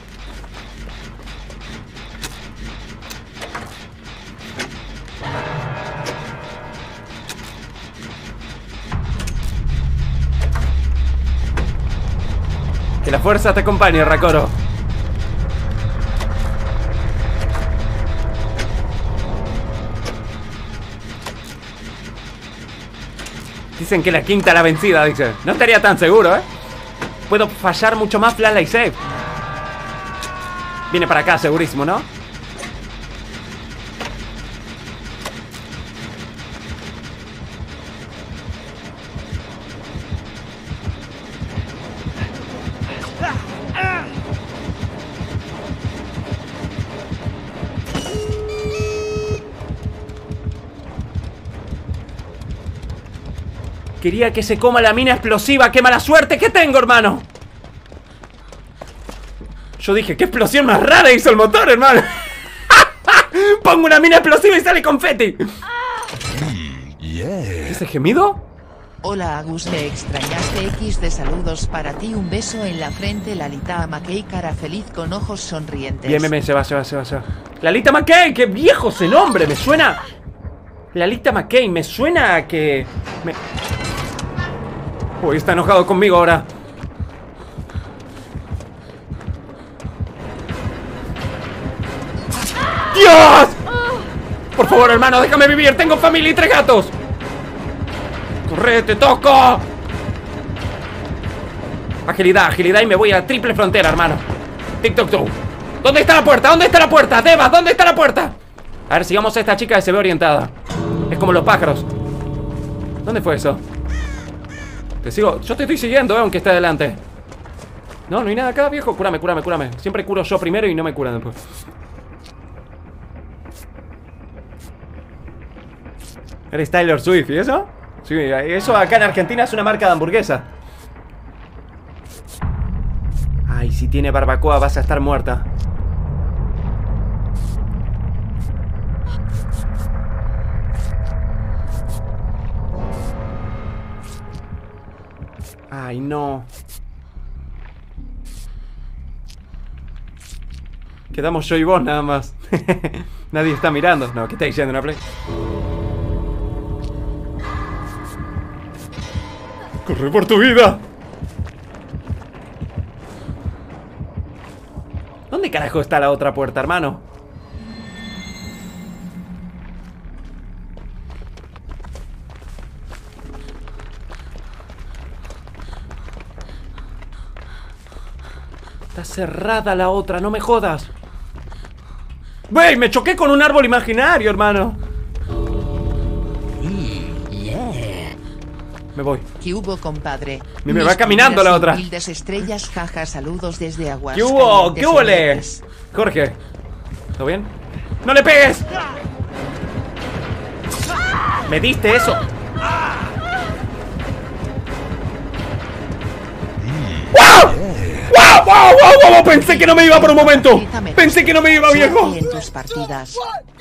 S4: Que la fuerza te acompañe, Rakoro. Dicen que la quinta la vencida, dice. No estaría tan seguro, ¿eh? Puedo fallar mucho más flashlight save. Viene para acá, segurísimo, ¿no? Quería que se coma la mina explosiva. ¡Qué mala suerte que tengo, hermano! Yo dije, ¿qué explosión más rara hizo el motor, hermano? Pongo una mina explosiva y sale confeti. ¿Ese gemido?
S5: Hola Agus, me extrañaste. X de saludos para ti, un beso en la frente. Lalita McKay, cara feliz con ojos sonrientes.
S4: Bien, se va. Lalita McKay, qué viejo ese nombre, me suena. Lalita McKay, me suena a que... Uy, está enojado conmigo ahora. ¡Dios! Por favor, hermano, déjame vivir. Tengo familia y 3 gatos. ¡Corre, te toco! Agilidad y me voy a triple frontera, hermano. Tic-toc-toe. ¿Dónde está la puerta? Deva, ¿dónde está la puerta? A ver, sigamos a esta chica que se ve orientada. Es como los pájaros. ¿Dónde fue eso? Te sigo, yo te estoy siguiendo, aunque esté adelante. No, no hay nada acá, viejo. Cúrame. Siempre curo yo primero y no me curan después. ¿Eres Taylor Swift y eso? Sí, eso acá en Argentina es una marca de hamburguesa. Ay, si tiene barbacoa vas a estar muerta. Ay, no. Quedamos yo y vos nada más. Nadie está mirando. No, ¿qué está diciendo una play? ¡Corre por tu vida! ¿Dónde carajo está la otra puerta, hermano? Está cerrada la otra, no me jodas. ¡Wey! Me choqué con un árbol imaginario, hermano. Me voy.
S5: ¿Qué hubo, compadre?
S4: Me va caminando la otra.
S5: Humildes estrellas, jaja, saludos desde Aguas.
S4: ¿Qué hubo? ¿Qué hubo?
S5: Calientes.
S4: Jorge, ¿todo bien? ¡No le pegues! ¿Me diste eso? ¡Wow! ¡Wow! ¡Wow! ¡Wow! Pensé que no me iba por un momento. Pensé que no me iba, viejo.
S5: En tus partidas.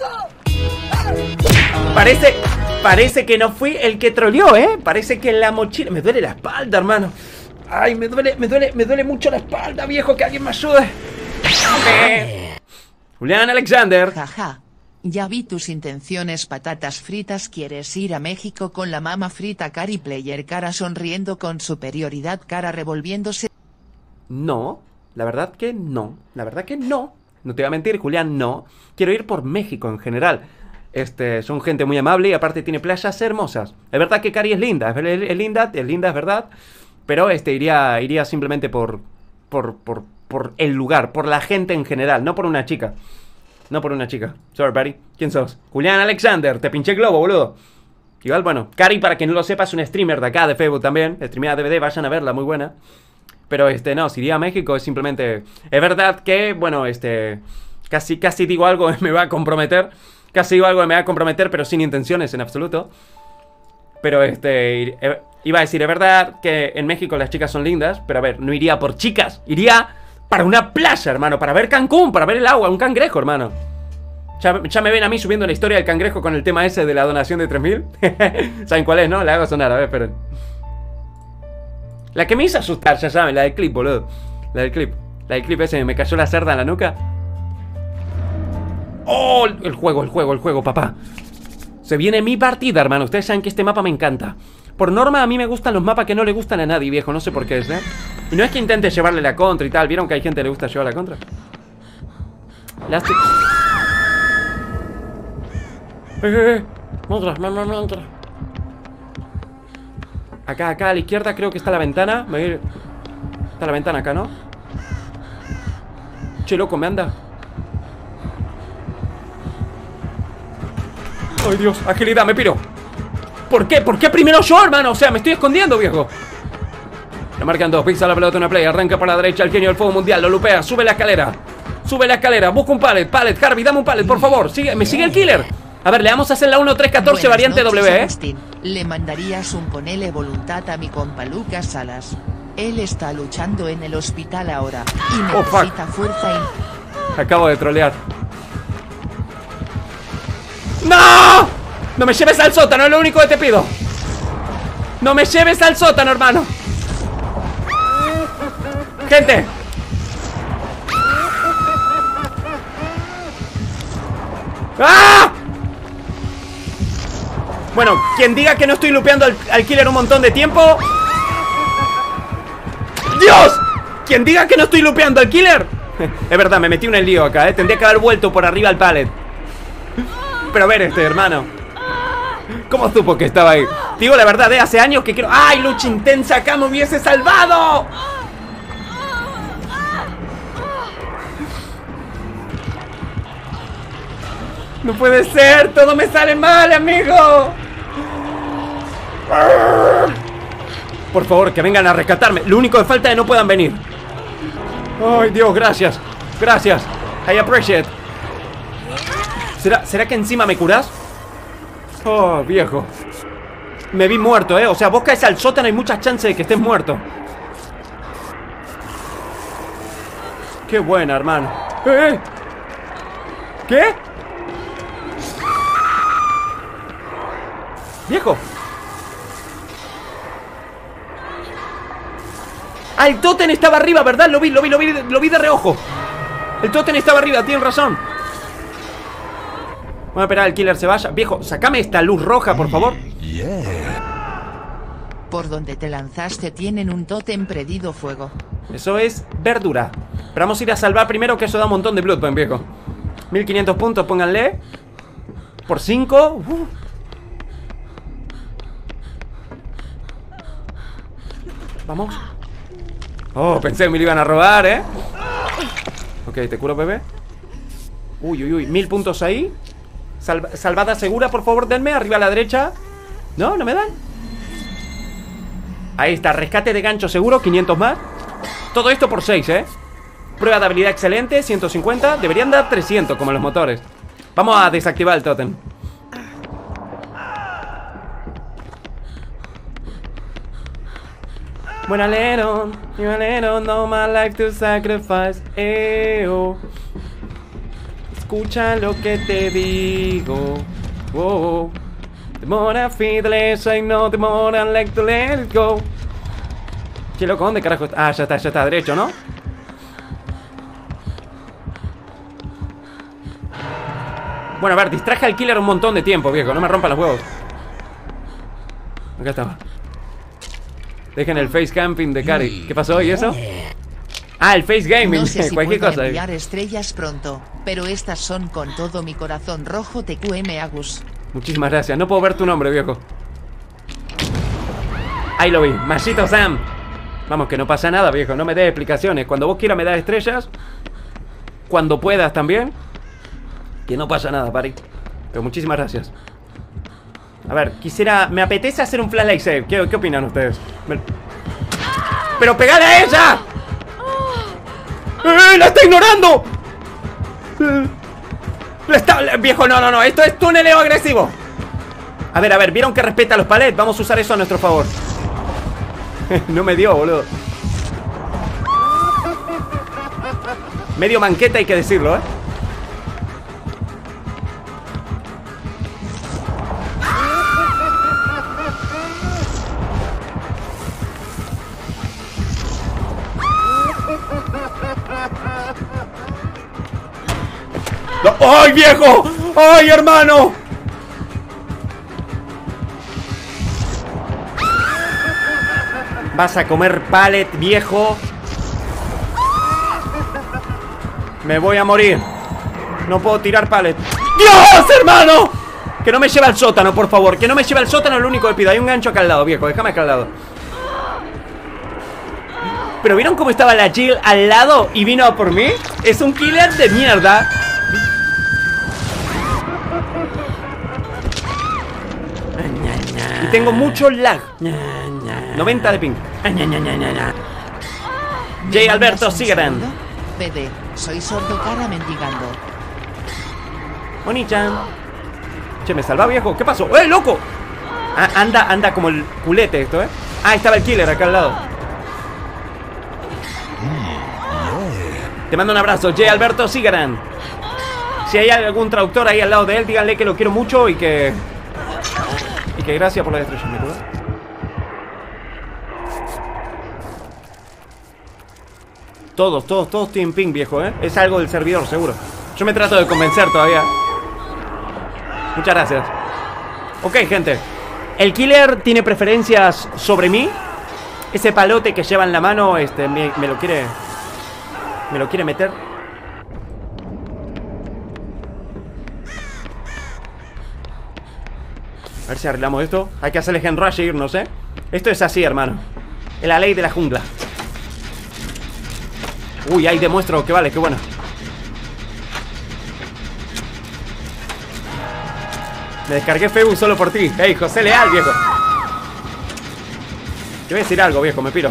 S4: Parece que no fui el que troleó, ¿eh? Parece que la mochila... Me duele la espalda, hermano. Ay, me duele mucho la espalda, viejo. Que alguien me ayude. Julián Alexander.
S5: Jaja. Ya vi tus intenciones, patatas fritas. ¿Quieres ir a México con la mama frita? Cari Player, cara sonriendo con superioridad, cara revolviéndose.
S4: No, la verdad que no. La verdad que no. No te voy a mentir, Julián, no. Quiero ir por México en general. Son gente muy amable y aparte tiene playas hermosas. Es verdad que Cari es linda, es linda, es verdad. Pero iría simplemente por el lugar, por la gente en general, no por una chica. No por una chica. Sorry, buddy. ¿Quién sos? Julián Alexander, te pinché el globo, boludo. Igual, bueno, Cari, para quien no lo sepa, es un streamer de acá, de Facebook también. Streamea DVD, vayan a verla, muy buena. Pero, no, si iría a México es simplemente... Es verdad que, bueno, casi digo algo me va a comprometer. Casi digo algo me va a comprometer, pero sin intenciones en absoluto. Pero, iba a decir, es verdad que en México las chicas son lindas. Pero, a ver, no iría por chicas. Iría para una playa, hermano. Para ver Cancún, para ver el agua, un cangrejo, hermano. Ya me ven a mí subiendo la historia del cangrejo con el tema ese de la donación de 3.000. ¿Saben cuál es, no? La hago sonar, a ver, esperen. La que me hizo asustar, ya saben, la del clip, boludo. La del clip ese, me cayó la cerda en la nuca. ¡Oh! El juego, papá. Se viene mi partida, hermano. Ustedes saben que este mapa me encanta. Por norma, a mí me gustan los mapas que no le gustan a nadie, viejo. No sé por qué es, ¿eh? Y no es que intente llevarle la contra y tal. ¿Vieron que hay gente que le gusta llevar la contra? Montra. Acá a la izquierda creo que está la ventana. Está la ventana acá, ¿no? Che, loco, me anda. Ay, Dios, agilidad, me piro. ¿Por qué? ¿Por qué primero yo, hermano? O sea, me estoy escondiendo, viejo. Le marcan dos, pisa la pelota, una play, arranca por la derecha, el genio del fuego mundial, lo lupea, sube la escalera, busca un pallet, Harvey, dame un pallet, por favor. Me sigue el killer. A ver, le vamos a hacer la 1-3-14 variante
S5: noches,
S4: W,
S5: Agustín. Le mandarías un ponele voluntad a mi compa Lucas Salas. Él está luchando en el hospital ahora y necesita fuerza
S4: Acabo de trolear. ¡No! No me lleves al sótano, es lo único que te pido. No me lleves al sótano, hermano. Gente. ¡Ah! Bueno, quien diga que no estoy lupeando al killer un montón de tiempo. ¡Dios! Quien diga que no estoy lupeando al killer. Es verdad, me metí en el lío acá, tendría que haber vuelto por arriba al pallet. Pero a ver, hermano, ¿cómo supo que estaba ahí? Te digo la verdad, hace años que quiero... ¡Ay, lucha intensa! ¡Acá me hubiese salvado! No puede ser, todo me sale mal, amigo. Por favor, que vengan a rescatarme. Lo único que falta es que no puedan venir. Ay, Dios, gracias. Gracias, I appreciate. ¿Será que encima me curás? Oh, viejo. Me vi muerto, o sea, vos caes al sótano, hay muchas chances de que estés muerto. Qué buena, hermano. ¿Qué? Viejo. Ah, el tótem estaba arriba, ¿verdad? Lo vi de reojo. El tótem estaba arriba, tienen razón. Vamos a esperar al killer se vaya. Viejo, sacame esta luz roja, por favor.
S5: Por donde te lanzaste tienen un tótem prendido fuego.
S4: Eso es verdura. Pero vamos a ir a salvar primero, que eso da un montón de bloodpoint, viejo. 1500 puntos, pónganle. Por 5. Vamos. Oh, pensé que me lo iban a robar, Ok, te curo, bebé. Uy, 1000 puntos ahí. Salvada segura, por favor, denme. Arriba a la derecha. No, no me dan. Ahí está, rescate de gancho seguro, 500 más. Todo esto por 6, Prueba de habilidad excelente, 150. Deberían dar 300 como los motores. Vamos a desactivar el tótem. When I let on, you let on, know my life to sacrifice. Escucha lo que te digo. Oh, the more I feel the less I know, the more I like to let it go. Che, loco, ¿dónde carajo está? Ah, ya está, derecho, ¿no? Bueno, a ver, distraje al killer un montón de tiempo, viejo. No me rompan los huevos. Acá estaba. Dejen el face camping de Cari. ¿Qué pasó? ¿Y eso? Ah, el face gaming.
S5: No sé si
S4: cualquier
S5: puedo
S4: cosa.
S5: enviar estrellas pronto, pero estas son con todo mi corazón rojo. TQM Agus.
S4: Muchísimas gracias. No puedo ver tu nombre, viejo. Ahí lo vi. Machito Sam. Vamos, que no pasa nada, viejo. No me des explicaciones. Cuando vos quieras me das estrellas. Cuando puedas también. Que no pasa nada, pari. Pero muchísimas gracias. A ver, quisiera... Me apetece hacer un flashlight save. ¿Qué opinan ustedes? ¡Pero pegale a ella! ¡La está ignorando! Viejo, no. Esto es tuneleo agresivo. A ver, ¿vieron que respeta los palets? Vamos a usar eso a nuestro favor. No me dio, boludo. Medio manqueta, hay que decirlo, ¡Ay, viejo! ¡Ay, hermano! Vas a comer pallet, viejo. Me voy a morir. No puedo tirar pallet. ¡Dios, hermano! Que no me lleve al sótano, por favor. Que no me lleve al sótano, es lo único que pido. Hay un gancho acá al lado, viejo. Déjame acá al lado. ¿Pero vieron cómo estaba la Jill al lado y vino a por mí? Es un killer de mierda. Y tengo mucho lag. 90 de ping. J. Alberto Sigaran.
S5: PD, soy sordo cara mendigando.
S4: Oni-chan. Che, me salva, viejo. ¿Qué pasó? Loco! Anda como el culete esto, Ah, estaba el killer acá al lado. Te mando un abrazo, J. Alberto Sigaran. Si hay algún traductor ahí al lado de él, díganle que lo quiero mucho y que gracias por la destrucción, ¿me acuerdo? Todos tienen ping, viejo, Es algo del servidor, seguro. Yo me trato de convencer todavía. Muchas gracias. Ok, gente. El killer tiene preferencias sobre mí. Ese palote que lleva en la mano, me lo quiere meter. A ver si arreglamos esto. Hay que hacerle gen rush e irnos, Esto es así, hermano. Es la ley de la jungla. Uy, ahí demuestro que vale, qué bueno. Me descargué Facebook solo por ti. Ey, José Leal, viejo. Te voy a decir algo, viejo, me piro.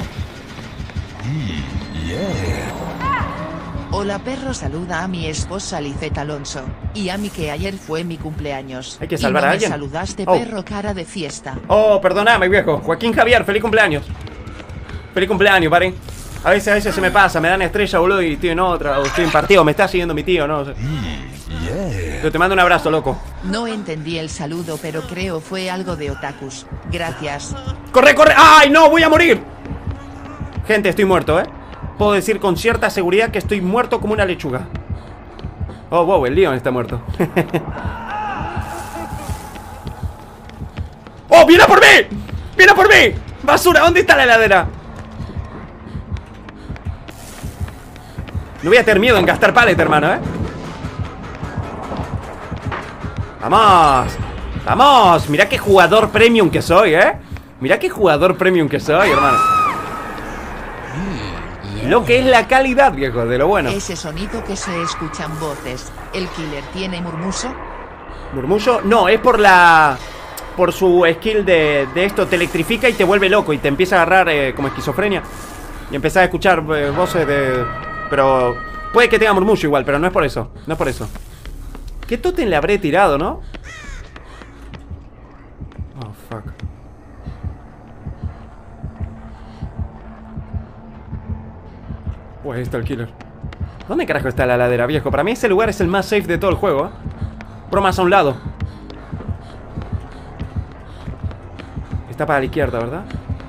S5: Hola perro, saluda a mi esposa Lizeth Alonso. Y a mí que ayer fue mi cumpleaños.
S4: Hay que salvar
S5: y no
S4: a alguien.
S5: Me saludaste, perro, cara de fiesta.
S4: Oh, perdóname, viejo. Joaquín Javier, feliz cumpleaños. Feliz cumpleaños, pare. A veces se me pasa, me dan estrella, boludo, y estoy en otra, o estoy en partido, me está siguiendo mi tío, ¿no? Pero te mando un abrazo, loco.
S5: No entendí el saludo, pero creo fue algo de otakus. Gracias.
S4: ¡Corre! ¡Ay, no! ¡Voy a morir! Gente, estoy muerto, Puedo decir con cierta seguridad que estoy muerto como una lechuga. Oh, wow, el Leon está muerto. ¡Oh, viene a por mí! ¡Viene a por mí! ¡Basura! ¿Dónde está la heladera? No voy a tener miedo en gastar pallet, hermano, ¡Vamos! ¡Vamos! Mirá qué jugador premium que soy, Mirá qué jugador premium que soy, hermano. Lo que es la calidad, viejo, de lo bueno.
S5: Ese sonido que se escuchan voces. ¿El killer tiene murmuso?
S4: ¿Murmullo? No, es por la... por su skill de esto, te electrifica y te vuelve loco y te empieza a agarrar como esquizofrenia. Y empezás a escuchar voces de... Pero puede que tenga murmullo igual, pero no es por eso. No es por eso. ¿Qué tótem le habré tirado, no? Oh, fuck. Pues ahí está el killer. ¿Dónde carajo está la ladera, viejo? Para mí ese lugar es el más safe de todo el juego, ¿eh? Bromas a un lado. Está para la izquierda, ¿verdad?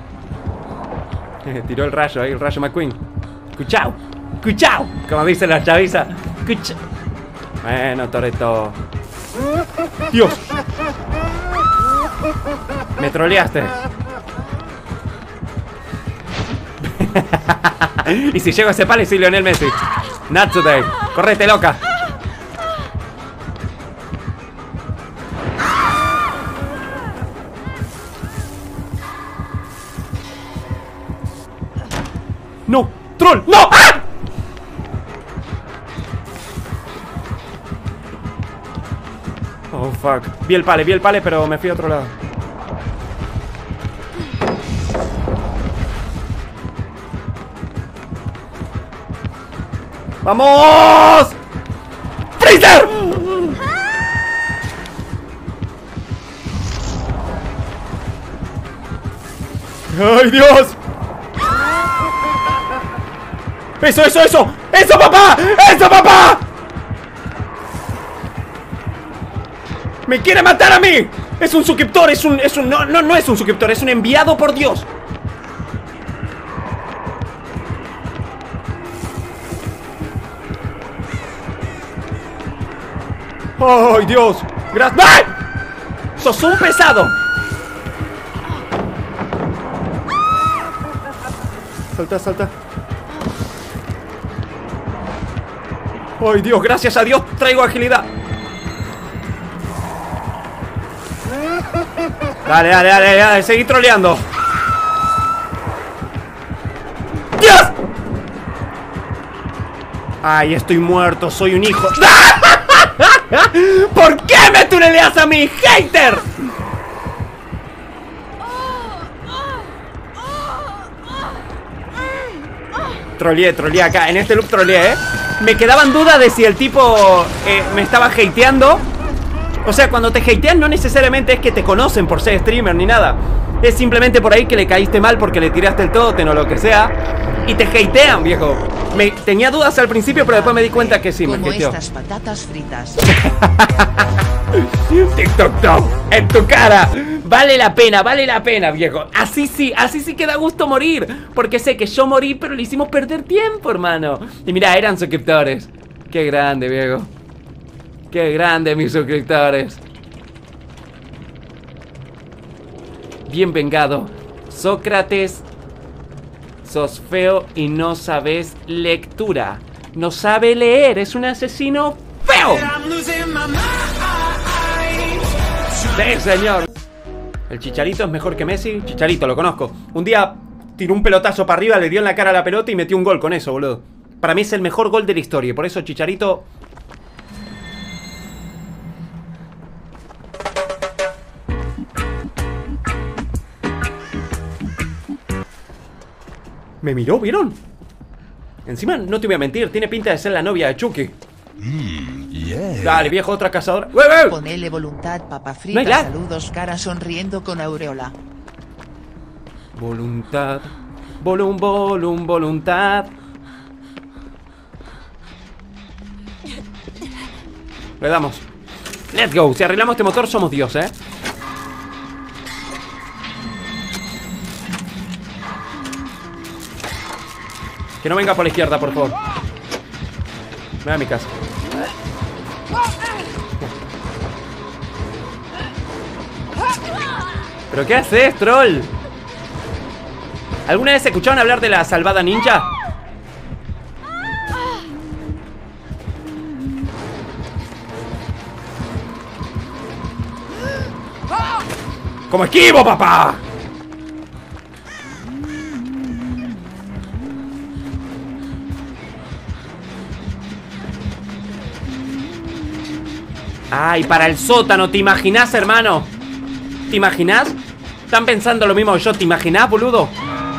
S4: Tiró el rayo ahí, el rayo McQueen. ¡Cuchao! ¡Cuchao! Como dicen las chavizas. ¡Cuchao! Bueno, Toretto. ¡Dios! Me troleaste. Y si llego a ese palo soy Lionel Messi. Not today. Correte, loca. ¡No! ¡Troll! ¡No! ¡Ah! Oh, fuck. Vi el pale, pero me fui a otro lado. ¡Vamos! ¡Freezer! ¡Ay, Dios! ¡Eso! ¡Eso, papá! ¡Eso, papá! ¡Me quiere matar a mí! Es un suscriptor, no es un suscriptor, es un enviado por Dios. ¡Ay, Dios! ¡Gracias! ¡Ay! ¡Sos un pesado! Salta. ¡Ay, Dios! ¡Gracias a Dios! Traigo agilidad. Dale. Seguí troleando. ¡Dios! Ay, estoy muerto. Soy un hijo. ¿Por qué me tuneleas a mi hater? Troleé acá. En este loop troleé, Me quedaban dudas de si el tipo me estaba hateando. O sea, cuando te hatean no necesariamente es que te conocen por ser streamer ni nada. Es simplemente por ahí que le caíste mal porque le tiraste el tótem o lo que sea. Y te hatean, viejo. Tenía dudas al principio, pero después me di cuenta que sí, me hateó.
S5: Como estas patatas fritas.
S4: TikTok Top, en tu cara. Vale la pena, viejo. Así sí que da gusto morir. Porque sé que yo morí, pero le hicimos perder tiempo, hermano. Y mira, eran suscriptores. Qué grande, viejo. Qué grande, mis suscriptores. Bien vengado. Sócrates, sos feo y no sabes lectura. No sabe leer, es un asesino feo. Sí, señor. El Chicharito es mejor que Messi. Chicharito, lo conozco. Un día tiró un pelotazo para arriba, le dio en la cara a la pelota y metió un gol con eso, boludo. Para mí es el mejor gol de la historia. Por eso Chicharito... Me miró, ¿vieron? Encima, no te voy a mentir, tiene pinta de ser la novia de Chucky.
S2: Yeah.
S4: Dale, viejo, otra cazadora.
S5: Ponele voluntad, papa frita.
S4: No hay
S5: saludos, cara sonriendo con aureola.
S4: Voluntad. Voluntad. Le damos. Let's go. Si arreglamos este motor, somos Dios, Que no venga por la izquierda, por favor. Me voy a mi casa. ¿Pero qué haces, troll? ¿Alguna vez escucharon hablar de la salvada ninja? ¡Como esquivo, papá! Ay, para el sótano, ¿te imaginas, hermano? ¿Te imaginas? ¿Están pensando lo mismo que yo? ¿Te imaginas, boludo?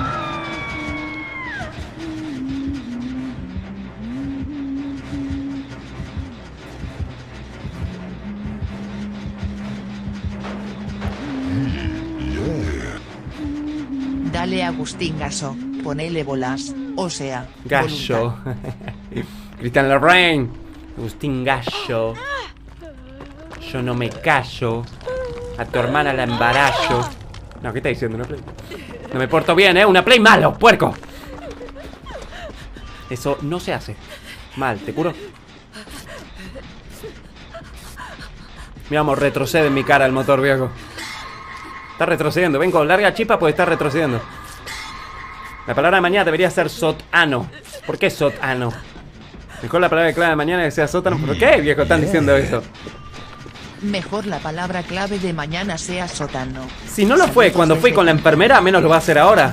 S5: Dale Agustín Gaso, ponele bolas, o sea,
S4: Gallo. Cristian Lorraine. Agustín Gallo. Yo no me callo. A tu hermana la embarazo. No, ¿qué está diciendo? Una play. No me porto bien, una play malo, puerco. Eso no se hace. Mal, te juro. Mira, amor, retrocede en mi cara el motor, viejo. Está retrocediendo, ven con larga chispa, pues está retrocediendo. La palabra de mañana debería ser sotano. ¿Por qué sotano? Mejor la palabra clave de mañana que sea sótano. ¿Por qué, viejo, están diciendo eso?
S5: Mejor la palabra clave de mañana sea sótano.
S4: Si no lo fue cuando fui con la enfermera, menos lo va a hacer ahora.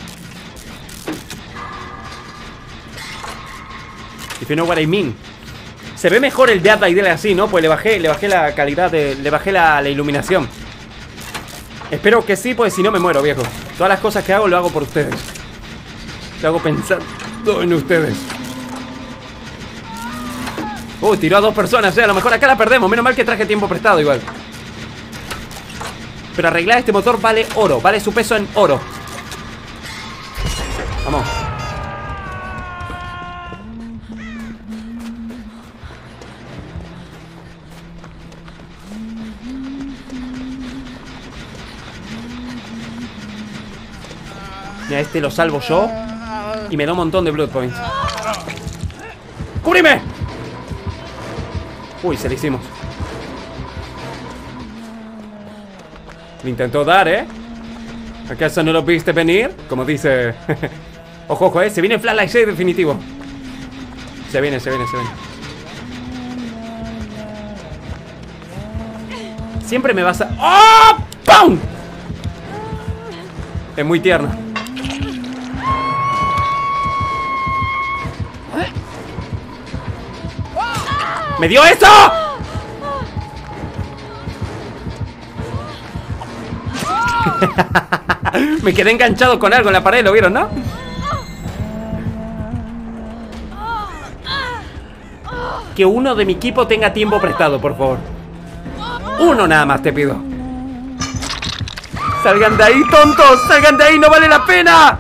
S4: If you know what I mean. Se ve mejor el Dead by Daylight así, ¿no? Pues le bajé la calidad le bajé la iluminación. Espero que sí, pues si no me muero, viejo. Todas las cosas que hago lo hago por ustedes. Lo hago pensando en ustedes. Tiró a 2 personas, a lo mejor acá la perdemos. Menos mal que traje tiempo prestado igual. Pero arreglar este motor vale oro. Vale su peso en oro. Vamos. Mira, este lo salvo yo. Y me da un montón de blood points. ¡Cúbrime! Uy, se le hicimos. Le intentó dar, ¿Acaso no lo viste venir? Como dice... Ojo, ojo, se viene Flatline 6 definitivo. Se viene. Siempre me vas a... ¡Oh! ¡Pum! Es muy tierno. ¡Me dio eso! Me quedé enganchado con algo en la pared, ¿lo vieron, no? Que uno de mi equipo tenga tiempo prestado, por favor. Uno nada más te pido. ¡Salgan de ahí, tontos! ¡Salgan de ahí! ¡No vale la pena!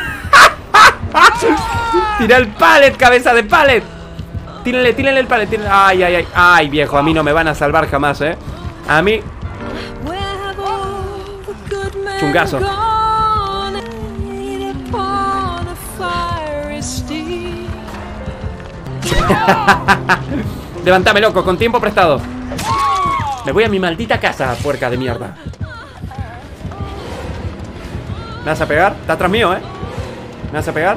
S4: ¡Tira el pallet, cabeza de pallet! Tírenle el pallet, tírenle. Ay, viejo, a mí no me van a salvar jamás, A mí. Chungazo. Levántame, loco, con tiempo prestado. Me voy a mi maldita casa, puerca de mierda. ¿Me vas a pegar? Está atrás mío, ¿Me vas a pegar?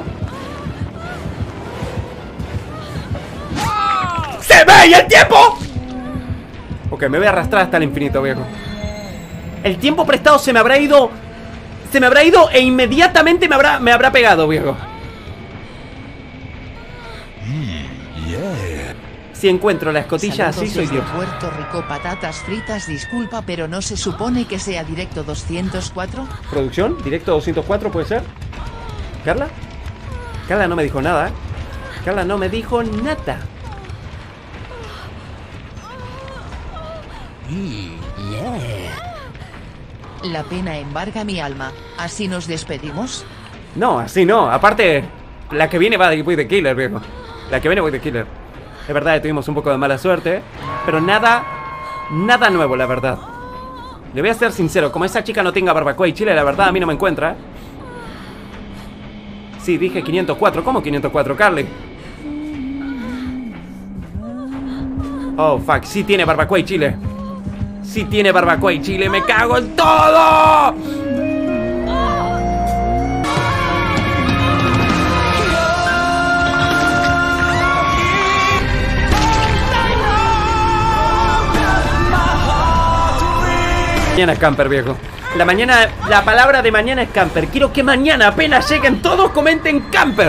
S4: ¡Se ve! ¡Y el tiempo! Ok, me voy a arrastrar hasta el infinito, viejo. El tiempo prestado se me habrá ido. Se me habrá ido e inmediatamente me habrá pegado, viejo. Si encuentro la escotilla así, soy Dios.
S5: Puerto Rico, patatas fritas, disculpa, pero no se supone que sea directo 204.
S4: ¿Producción? ¿Directo 204 puede ser? ¿Carla? Carla no me dijo nada, Carla no me dijo nada.
S5: La pena embarga mi alma. ¿Así nos despedimos?
S4: No, así no. Aparte, la que viene va de Voy the Killer, viejo. La que viene Voy the Killer. Es verdad que tuvimos un poco de mala suerte, pero nada nuevo, la verdad. Le voy a ser sincero, como esa chica no tenga barbacoa y chile, la verdad a mí no me encuentra. Sí, dije 504. ¿Cómo 504, Carly? Oh, fuck, sí tiene barbacoa y chile. Sí tiene barbacoa y chile, me cago en todo. Mañana es camper, viejo. La palabra de mañana es camper. Quiero que mañana apenas lleguen todos comenten camper.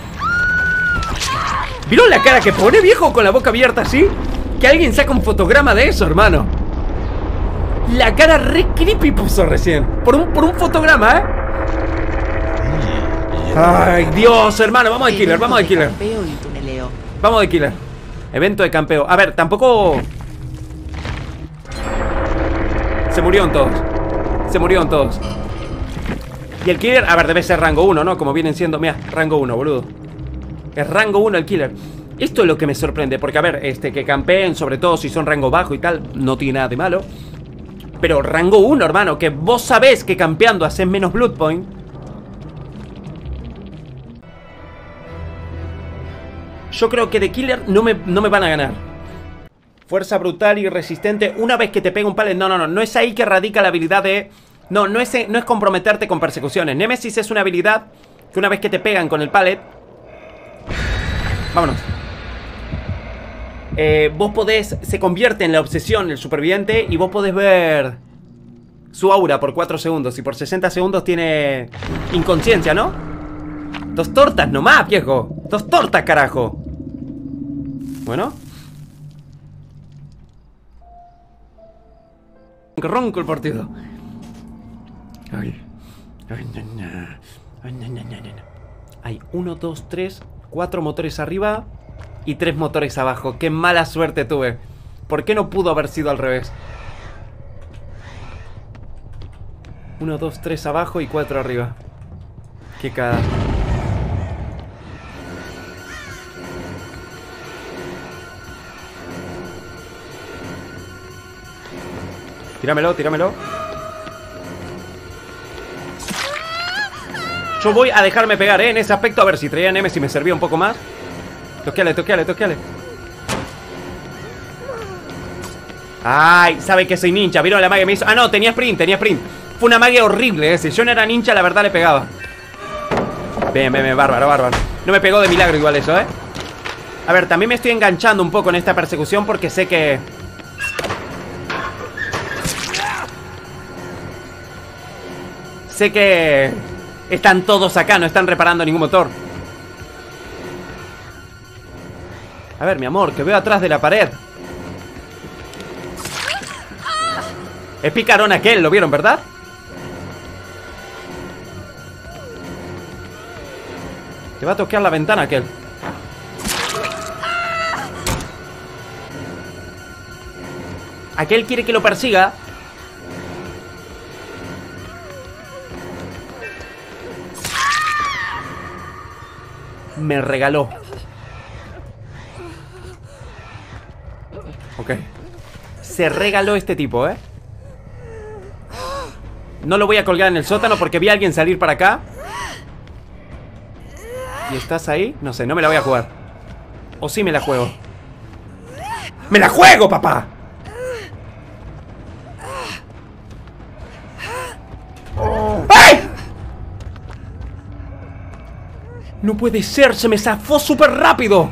S4: ¿Vieron la cara que pone, viejo, con la boca abierta así? Que alguien saca un fotograma de eso, hermano. La cara re creepy puso recién. Por un fotograma, ¿eh? Ay, Dios, hermano. Vamos de killer, vamos de killer.
S5: Campeo y tuneleo.
S4: Vamos de killer. Evento de campeo. A ver, tampoco... Se murieron todos. Se murieron todos. Y el killer, a ver, debe ser rango 1, ¿no? Como vienen siendo, mira, rango 1, boludo. Es rango 1 el killer. Esto es lo que me sorprende, porque a ver, que campeen, sobre todo si son rango bajo y tal, no tiene nada de malo. Pero rango 1, hermano, que vos sabés que campeando haces menos blood point. Yo creo que de killer no me van a ganar. Fuerza brutal y resistente. Una vez que te pega un pallet. No es ahí que radica la habilidad de... No es comprometerte con persecuciones. Nemesis es una habilidad que una vez que te pegan con el pallet... Vámonos. Vos podés... Se convierte en la obsesión el superviviente y vos podés ver su aura por 4 segundos. Y por 60 segundos tiene inconsciencia, ¿no? 2 tortas nomás, viejo. 2 tortas, carajo. Bueno. Ronco el partido. Hay 1, 2, 3, 4 motores arriba y 3 motores abajo. Qué mala suerte tuve. ¿Por qué no pudo haber sido al revés? 1, 2, 3 abajo y 4 arriba. Qué cada... Tíramelo, tíramelo. Yo voy a dejarme pegar, en ese aspecto. A ver si traía Nemesis me servía un poco más. Toqueale. Ay, sabe que soy ninja. ¿Vieron la magia que me hizo? Ah, no, tenía sprint. Fue una magia horrible, Si yo no era ninja, la verdad le pegaba. Bien, bárbaro. No me pegó de milagro igual eso, A ver, también me estoy enganchando un poco en esta persecución porque sé que... Sé que están todos acá, no están reparando ningún motor. A ver, mi amor, que veo atrás de la pared. Es picarón aquel, ¿lo vieron, verdad? Te va a toquear la ventana aquel. Aquel quiere que lo persiga. Me regaló. Ok. Se regaló este tipo, No lo voy a colgar en el sótano porque vi a alguien salir para acá. ¿Y estás ahí? No sé, no me la voy a jugar. O sí me la juego. ¡Me la juego, papá! ¡Ay! No puede ser, se me zafó súper rápido.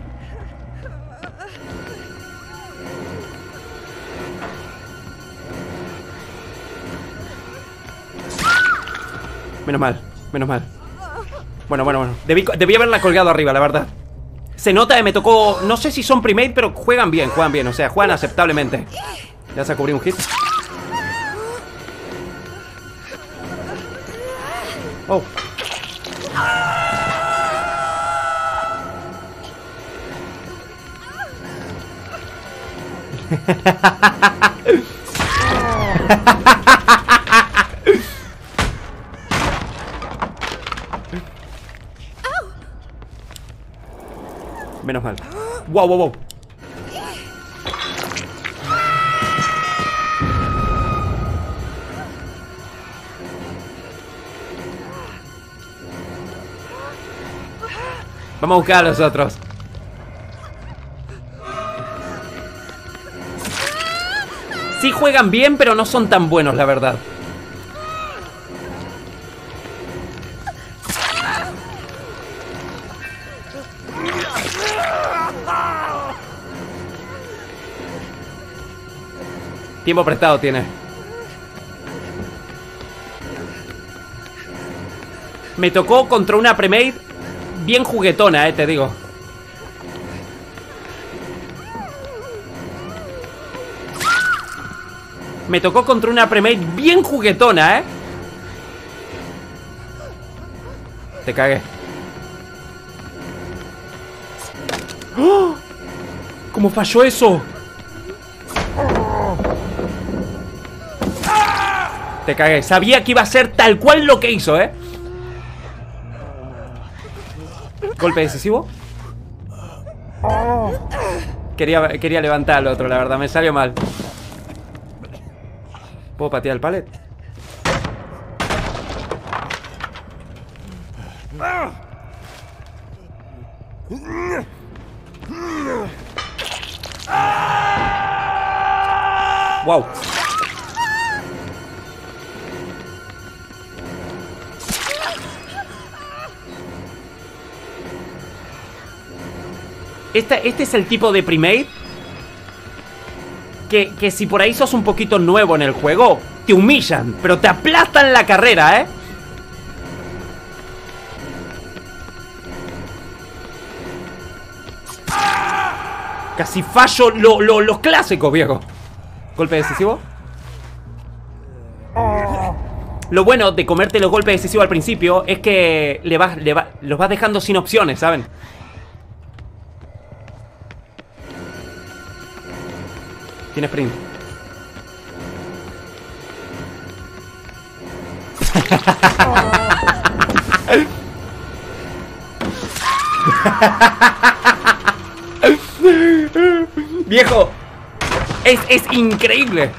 S4: Menos mal. Bueno. Debí haberla colgado arriba, la verdad. Se nota que me tocó... No sé si son premade, pero juegan bien. O sea, juegan aceptablemente. Ya se cubrió un hit. Oh. Menos mal. Wow. Vamos a buscar a los otros. Sí juegan bien, pero no son tan buenos, la verdad. Tiempo prestado tiene. Me tocó contra una premade bien juguetona, te digo. Me tocó contra una premade bien juguetona, ¿eh? Te cagué. ¡Oh! ¿Cómo falló eso? Te cagué. Sabía que iba a ser tal cual lo que hizo, ¿eh? Golpe decisivo. Quería levantar al otro, la verdad. Me salió mal. ¿Puedo patear el palet? Wow. Este es el tipo de premade que si por ahí sos un poquito nuevo en el juego, te humillan, pero te aplastan la carrera, ¿eh? Casi fallo los clásicos, viejo. Golpe decisivo. Lo bueno de comerte los golpes decisivos al principio es que los vas dejando sin opciones, ¿saben? Tiene sprint. Viejo, es increíble.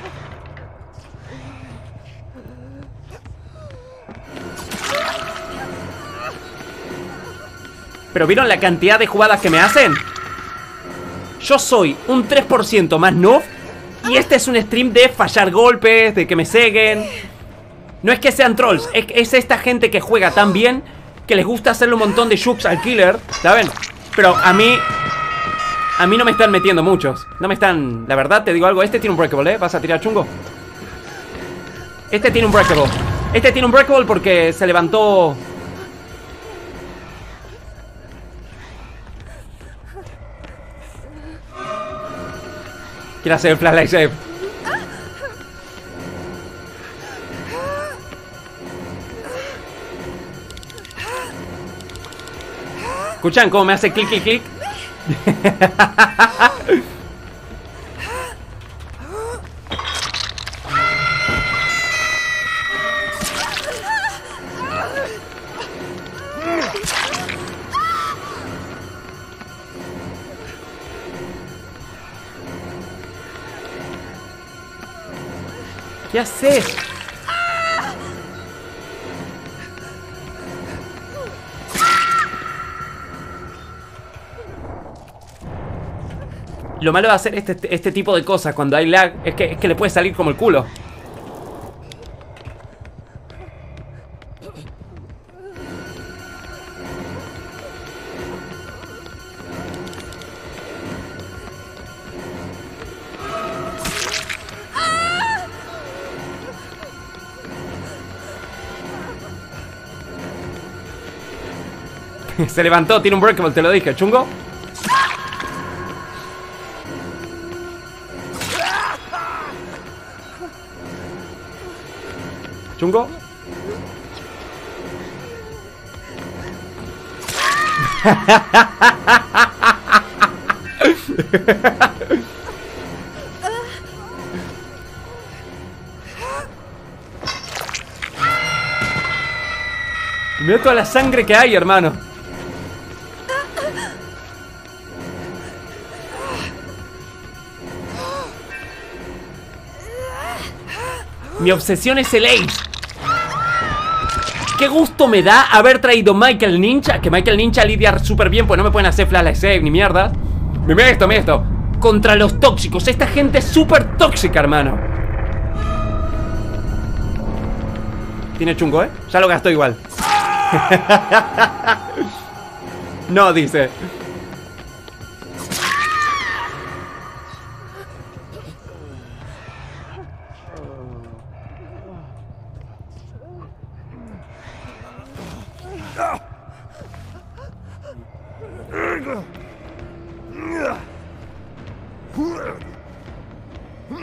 S4: Pero ¿vieron la cantidad de jugadas que me hacen? Yo soy un 3% más noob. Y este es un stream de fallar golpes, de que me seguen. No es que sean trolls, es esta gente que juega tan bien que les gusta hacerle un montón de shooks al killer, ¿saben? Pero a mí no me están metiendo muchos. No me están... La verdad, te digo algo. Este tiene un breakable, ¿eh? ¿Vas a tirar chungo? Este tiene un breakable. Este tiene un breakable porque se levantó... Quiero hacer el flashlight save. ¿Escuchan cómo me hace clic, clic, clic? ¿Qué haces? Lo malo de hacer este tipo de cosas cuando hay lag es que le puede salir como el culo. Se levantó, tiene un breakable, te lo dije, chungo. Chungo. Mira toda la sangre que hay, hermano. Mi obsesión es el ace. Qué gusto me da haber traído Michael Ninja. Que Michael Ninja lidia súper bien, pues no me pueden hacer flashlight save ni mierda. Mira esto. Contra los tóxicos. Esta gente es súper tóxica, hermano. Tiene chungo, ¿eh? Ya lo gastó igual. No, dice.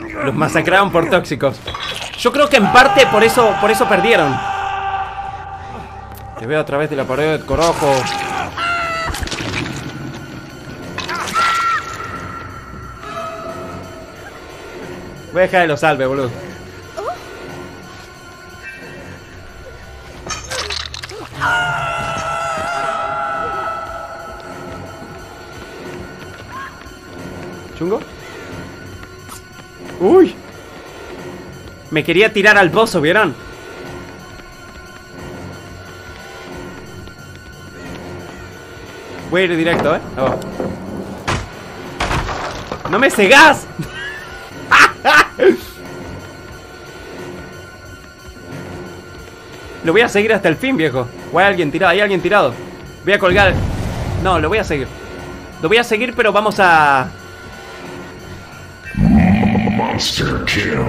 S4: Los masacraron por tóxicos. Yo creo que en parte por eso perdieron. Te veo a través de la pared, corojo. Voy a dejar que lo salve, boludo. ¿Chungo? ¡Uy! Me quería tirar al pozo, ¿vieron? Voy a ir directo, ¿eh? Oh. ¡No me cegás! Lo voy a seguir hasta el fin, viejo. O hay alguien tirado, hay alguien tirado. Voy a colgar. No, lo voy a seguir. Lo voy a seguir, pero vamos a...
S2: Monster kill.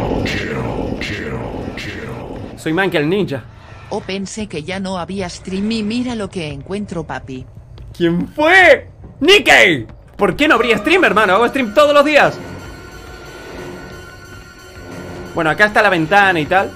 S4: Soy Manke el ninja.
S5: O pensé que ya no había stream y mira lo que encuentro, papi.
S4: ¿Quién fue? ¡Nikkei! ¿Por qué no habría stream, hermano? Hago stream todos los días. Bueno, acá está la ventana y tal.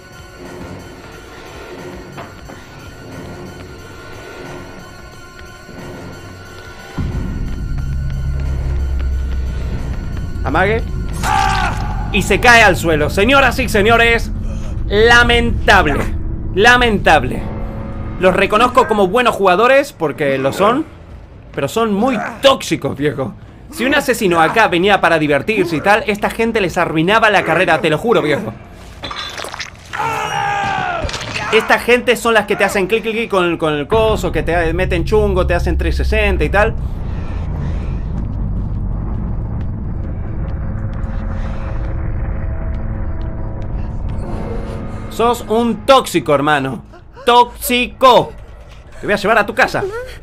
S4: Amague. Y se cae al suelo. Señoras y señores, lamentable. Lamentable. Los reconozco como buenos jugadores porque lo son, pero son muy tóxicos, viejo. Si un asesino acá venía para divertirse y tal, esta gente les arruinaba la carrera, te lo juro, viejo. Esta gente son las que te hacen clic clic con el coso, que te meten chungo, te hacen 360 y tal. Sos un tóxico, hermano. ¡Tóxico! Te voy a llevar a tu casa.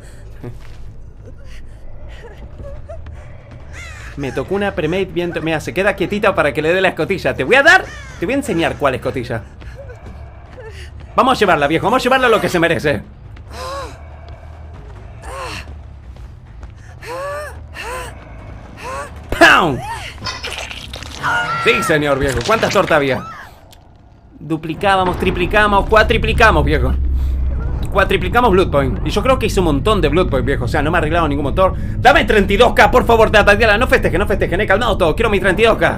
S4: Me tocó una premade bien... Mira, se queda quietita para que le dé la escotilla. Te voy a dar... Te voy a enseñar cuál escotilla. Vamos a llevarla, viejo. Vamos a llevarla a lo que se merece. ¡Pam! Sí, señor, viejo. ¿Cuántas tortas había? Duplicábamos, triplicamos, cuatriplicamos, viejo. Cuatriplicamos Bloodpoint. Y yo creo que hice un montón de Bloodpoint, viejo. O sea, no me ha arreglado ningún motor. Dame 32k, por favor, Tatiana. No festejen, no festejen. He calmado todo. Quiero mi 32k.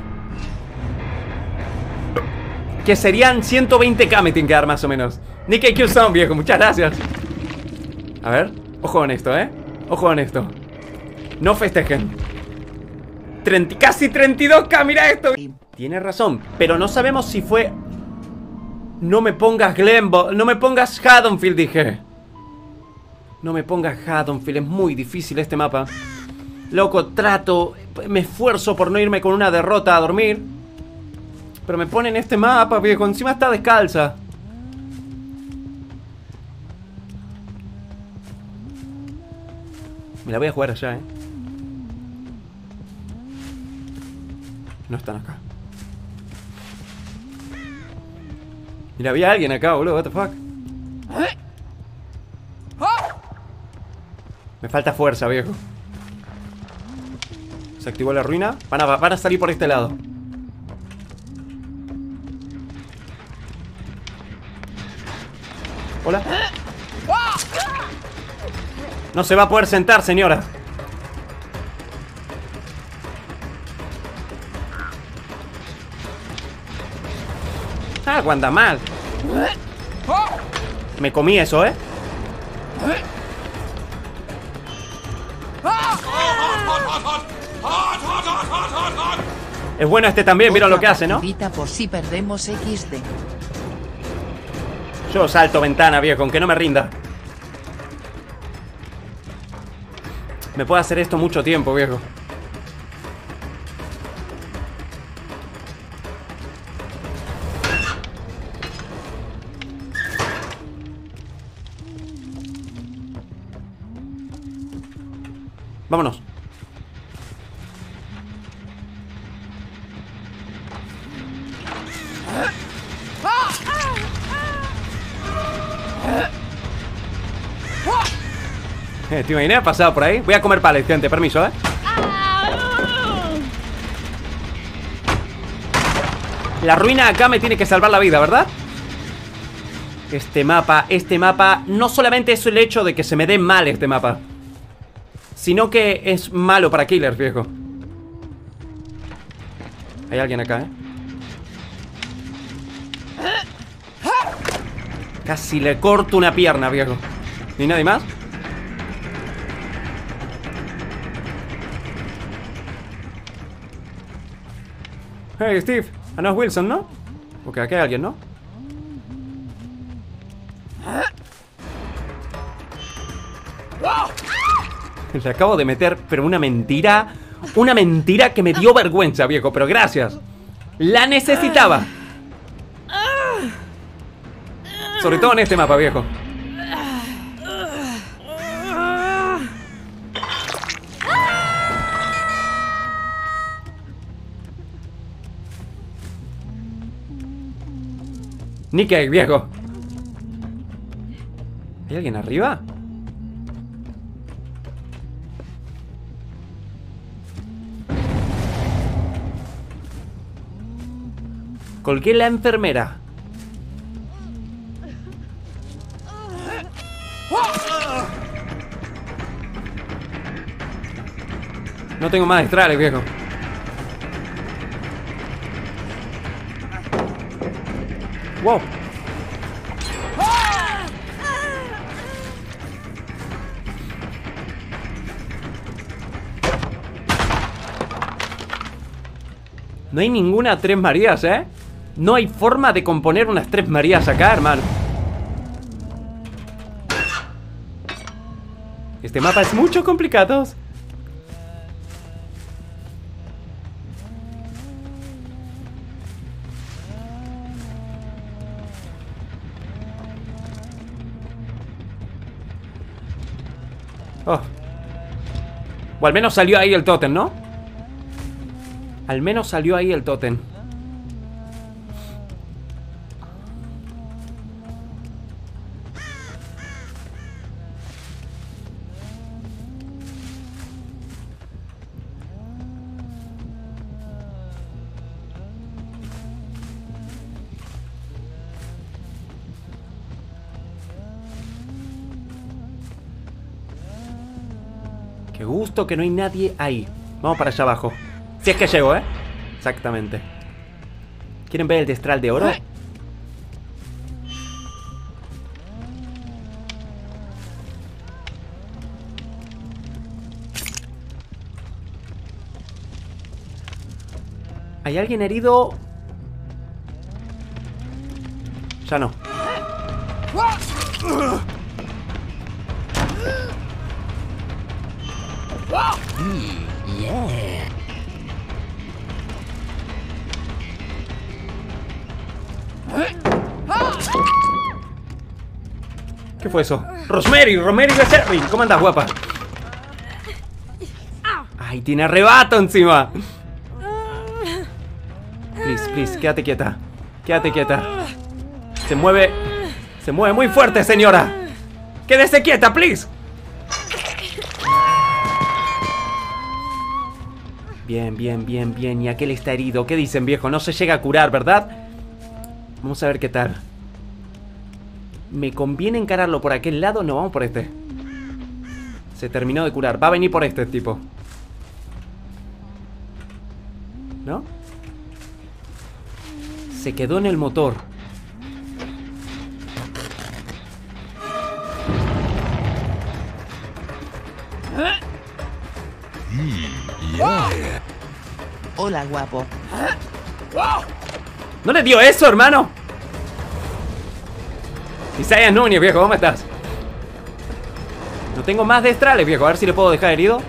S4: Que serían 120k me tienen que dar más o menos. Nikkei Q-Sound, viejo. Muchas gracias. A ver. Ojo con esto, Ojo con esto. No festejen. Casi 32k, mira esto. Tienes razón, pero no sabemos si fue... No me pongas Glenbo, no me pongas Haddonfield, dije. No me pongas Haddonfield, es muy difícil este mapa. Loco, trato, me esfuerzo por no irme con una derrota a dormir. Pero me ponen este mapa, viejo, encima está descalza. Me la voy a jugar allá, No están acá. Mira, había alguien acá, boludo, what the fuck. Me falta fuerza, viejo. Se activó la ruina. Van a salir por este lado. Hola. No se va a poder sentar, señora. Aguanta mal. Me comí eso, Es bueno este también, vieron lo que hace, ¿no?
S5: Por si perdemos XD.
S4: Yo salto ventana, viejo, aunque no me rinda. Me puedo hacer esto mucho tiempo, viejo. Vámonos. ¿Te imaginas? Pasado por ahí. Voy a comer pales, gente, permiso, La ruina acá me tiene que salvar la vida, ¿verdad? Este mapa no solamente es el hecho de que se me dé mal este mapa, sino que es malo para killers, viejo. Hay alguien acá, Casi le corto una pierna, viejo. ¿Ni nadie más? Hey, Steve. Ah, no es Wilson, ¿no? Ok, aquí hay alguien, ¿no? Le acabo de meter, pero una mentira. Una mentira que me dio vergüenza, viejo. Pero gracias. La necesitaba. Sobre todo en este mapa, viejo. Nikkei, viejo. ¿Hay alguien arriba? Colgué la enfermera. No tengo más destrales, viejo. Wow. No hay ninguna Tres Marías, ¿eh? No hay forma de componer unas Tres Marías acá, hermano. Este mapa es mucho complicado. Oh. O al menos salió ahí el tótem, ¿no? Al menos salió ahí el tótem. Qué gusto que no hay nadie ahí. Vamos para allá abajo. Si es que llego, ¿eh? Exactamente. ¿Quieren ver el destral de oro? ¿Hay alguien herido? Ya no. ¿Qué fue eso? Rosemary Becerril. ¿Cómo andas, guapa? Ay, tiene arrebato encima. Please, quédate quieta. Quédate quieta. Se mueve muy fuerte, señora. Quédese quieta, please. Bien. Y aquel está herido. ¿Qué dicen, viejo? No se llega a curar, ¿verdad? Vamos a ver qué tal. ¿Me conviene encararlo por aquel lado? No, vamos por este. Se terminó de curar. Va a venir por este tipo. ¿No? Se quedó en el motor.
S5: Hola, guapo.
S4: ¿No le dio eso, hermano? Isaías Núñez, viejo, ¿cómo estás? No tengo más destrales, viejo. A ver si le puedo dejar herido.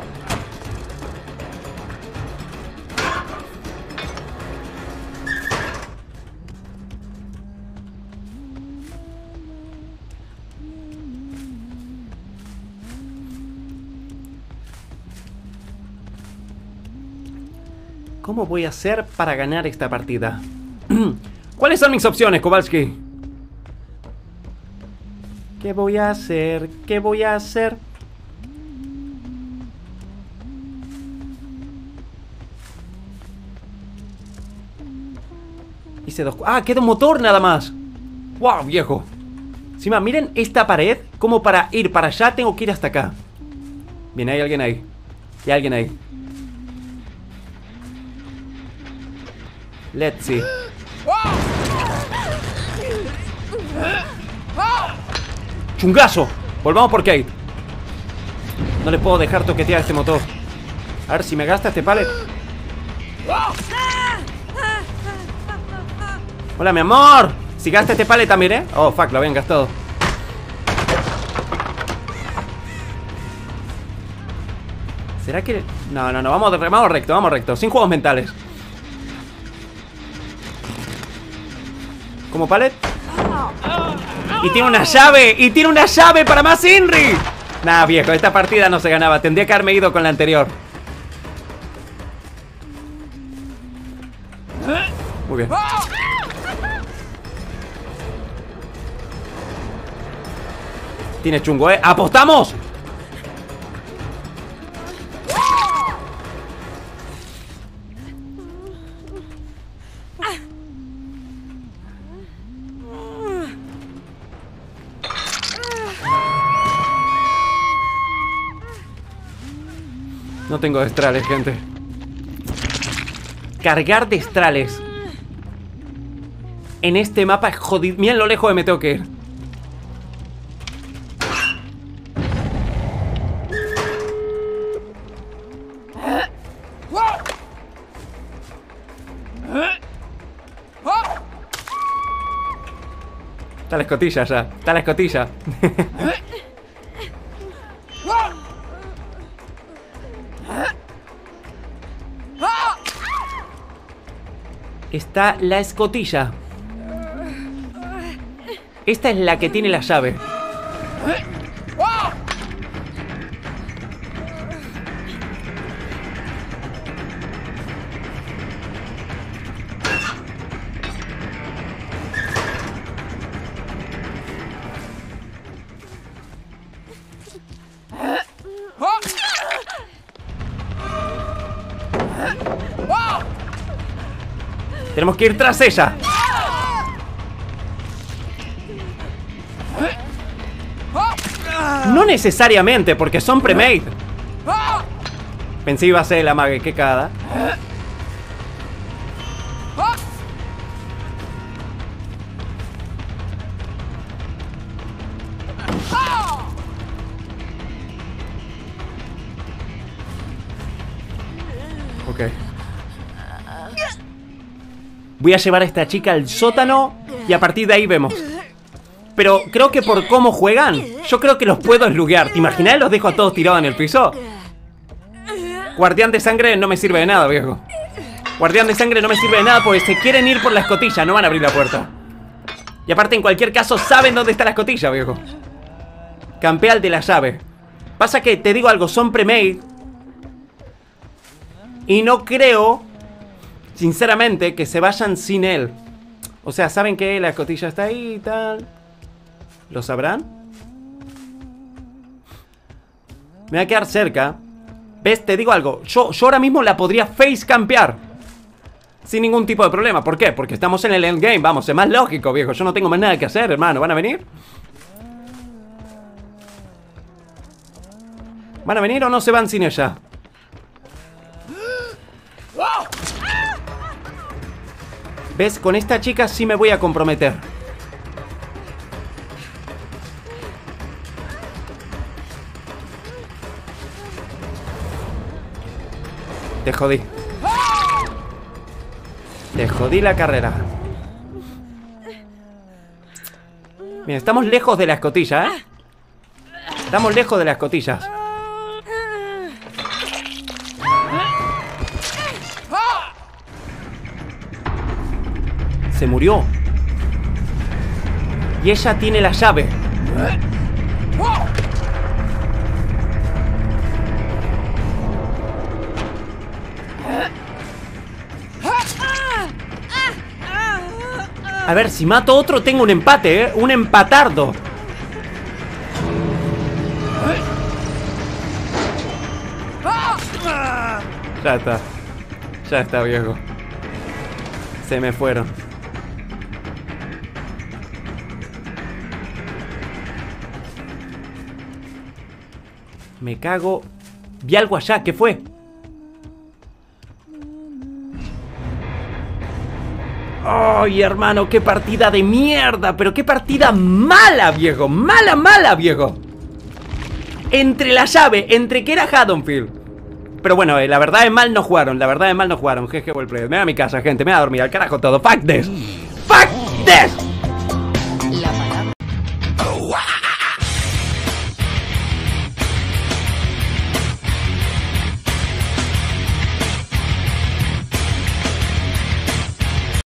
S4: ¿Cómo voy a hacer para ganar esta partida? ¿Cuáles son mis opciones, Kowalski? ¿Qué voy a hacer? ¿Qué voy a hacer? Hice 2... ¡Ah! Queda un motor nada más. ¡Wow, viejo! Encima, miren esta pared. Como para ir para allá tengo que ir hasta acá. Bien, hay alguien ahí. Hay alguien ahí. Let's see. ¡Chungazo! Volvamos por Kate. No le puedo dejar toquetear este motor. A ver si me gasta este pallet. Hola, mi amor. Si gasta este pallet también, ¿eh? Oh, fuck, lo habían gastado. ¿Será que...? No, vamos recto, sin juegos mentales. ¿Como pallet? Y tiene una llave para más Inri. Nah, viejo, esta partida no se ganaba. Tendría que haberme ido con la anterior. Muy bien. Tiene chungo, ¿eh? ¡Apostamos! No tengo destrales, gente. Cargar destrales en este mapa es jodido. Miren lo lejos que me tengo que ir. Está la escotilla ya. Está la escotilla. Está la escotilla. Esta es la que tiene la llave. Tenemos que ir tras ella. No necesariamente, porque son pre-made. Pensé iba a ser la mague, qué cagada. Ok. Voy a llevar a esta chica al sótano y a partir de ahí vemos. Pero creo que por cómo juegan, yo creo que los puedo esluguear. ¿Te imaginas? Los dejo a todos tirados en el piso. Guardián de sangre no me sirve de nada, viejo. Guardián de sangre no me sirve de nada porque se quieren ir por la escotilla, no van a abrir la puerta. Y aparte, en cualquier caso, saben dónde está la escotilla, viejo. Campea el de la llave. Pasa que, te digo algo, son pre-made. Y no creo, sinceramente, que se vayan sin él. O sea, saben que la escotilla está ahí y tal. ¿Lo sabrán? Me voy a quedar cerca. ¿Ves? Te digo algo. Yo ahora mismo la podría face campear sin ningún tipo de problema. ¿Por qué? Porque estamos en el endgame. Vamos, es más lógico, viejo. Yo no tengo más nada que hacer, hermano. ¿Van a venir? ¿Van a venir o no se van sin ella? ¿Ves? Con esta chica sí me voy a comprometer. Te jodí. Te jodí la carrera. Bien, estamos lejos de la escotilla, ¿eh? Estamos lejos de las escotillas. Se murió. Y ella tiene la llave. A ver, si mato a otro tengo un empate, ¿eh? Un empatardo. Ya está. Ya está, viejo. Se me fueron. Me cago. Vi algo allá, ¿qué fue? ¡Ay, hermano! ¡Qué partida de mierda! ¡Pero qué partida mala, viejo! ¡Mala, mala, viejo! Entre la llave, entre que era Haddonfield. Pero bueno, la verdad es mal no jugaron. La verdad es mal no jugaron. Jeje, me voy a mi casa, gente. Me voy a dormir al carajo todo. ¡Fuck this! ¡Fuck this!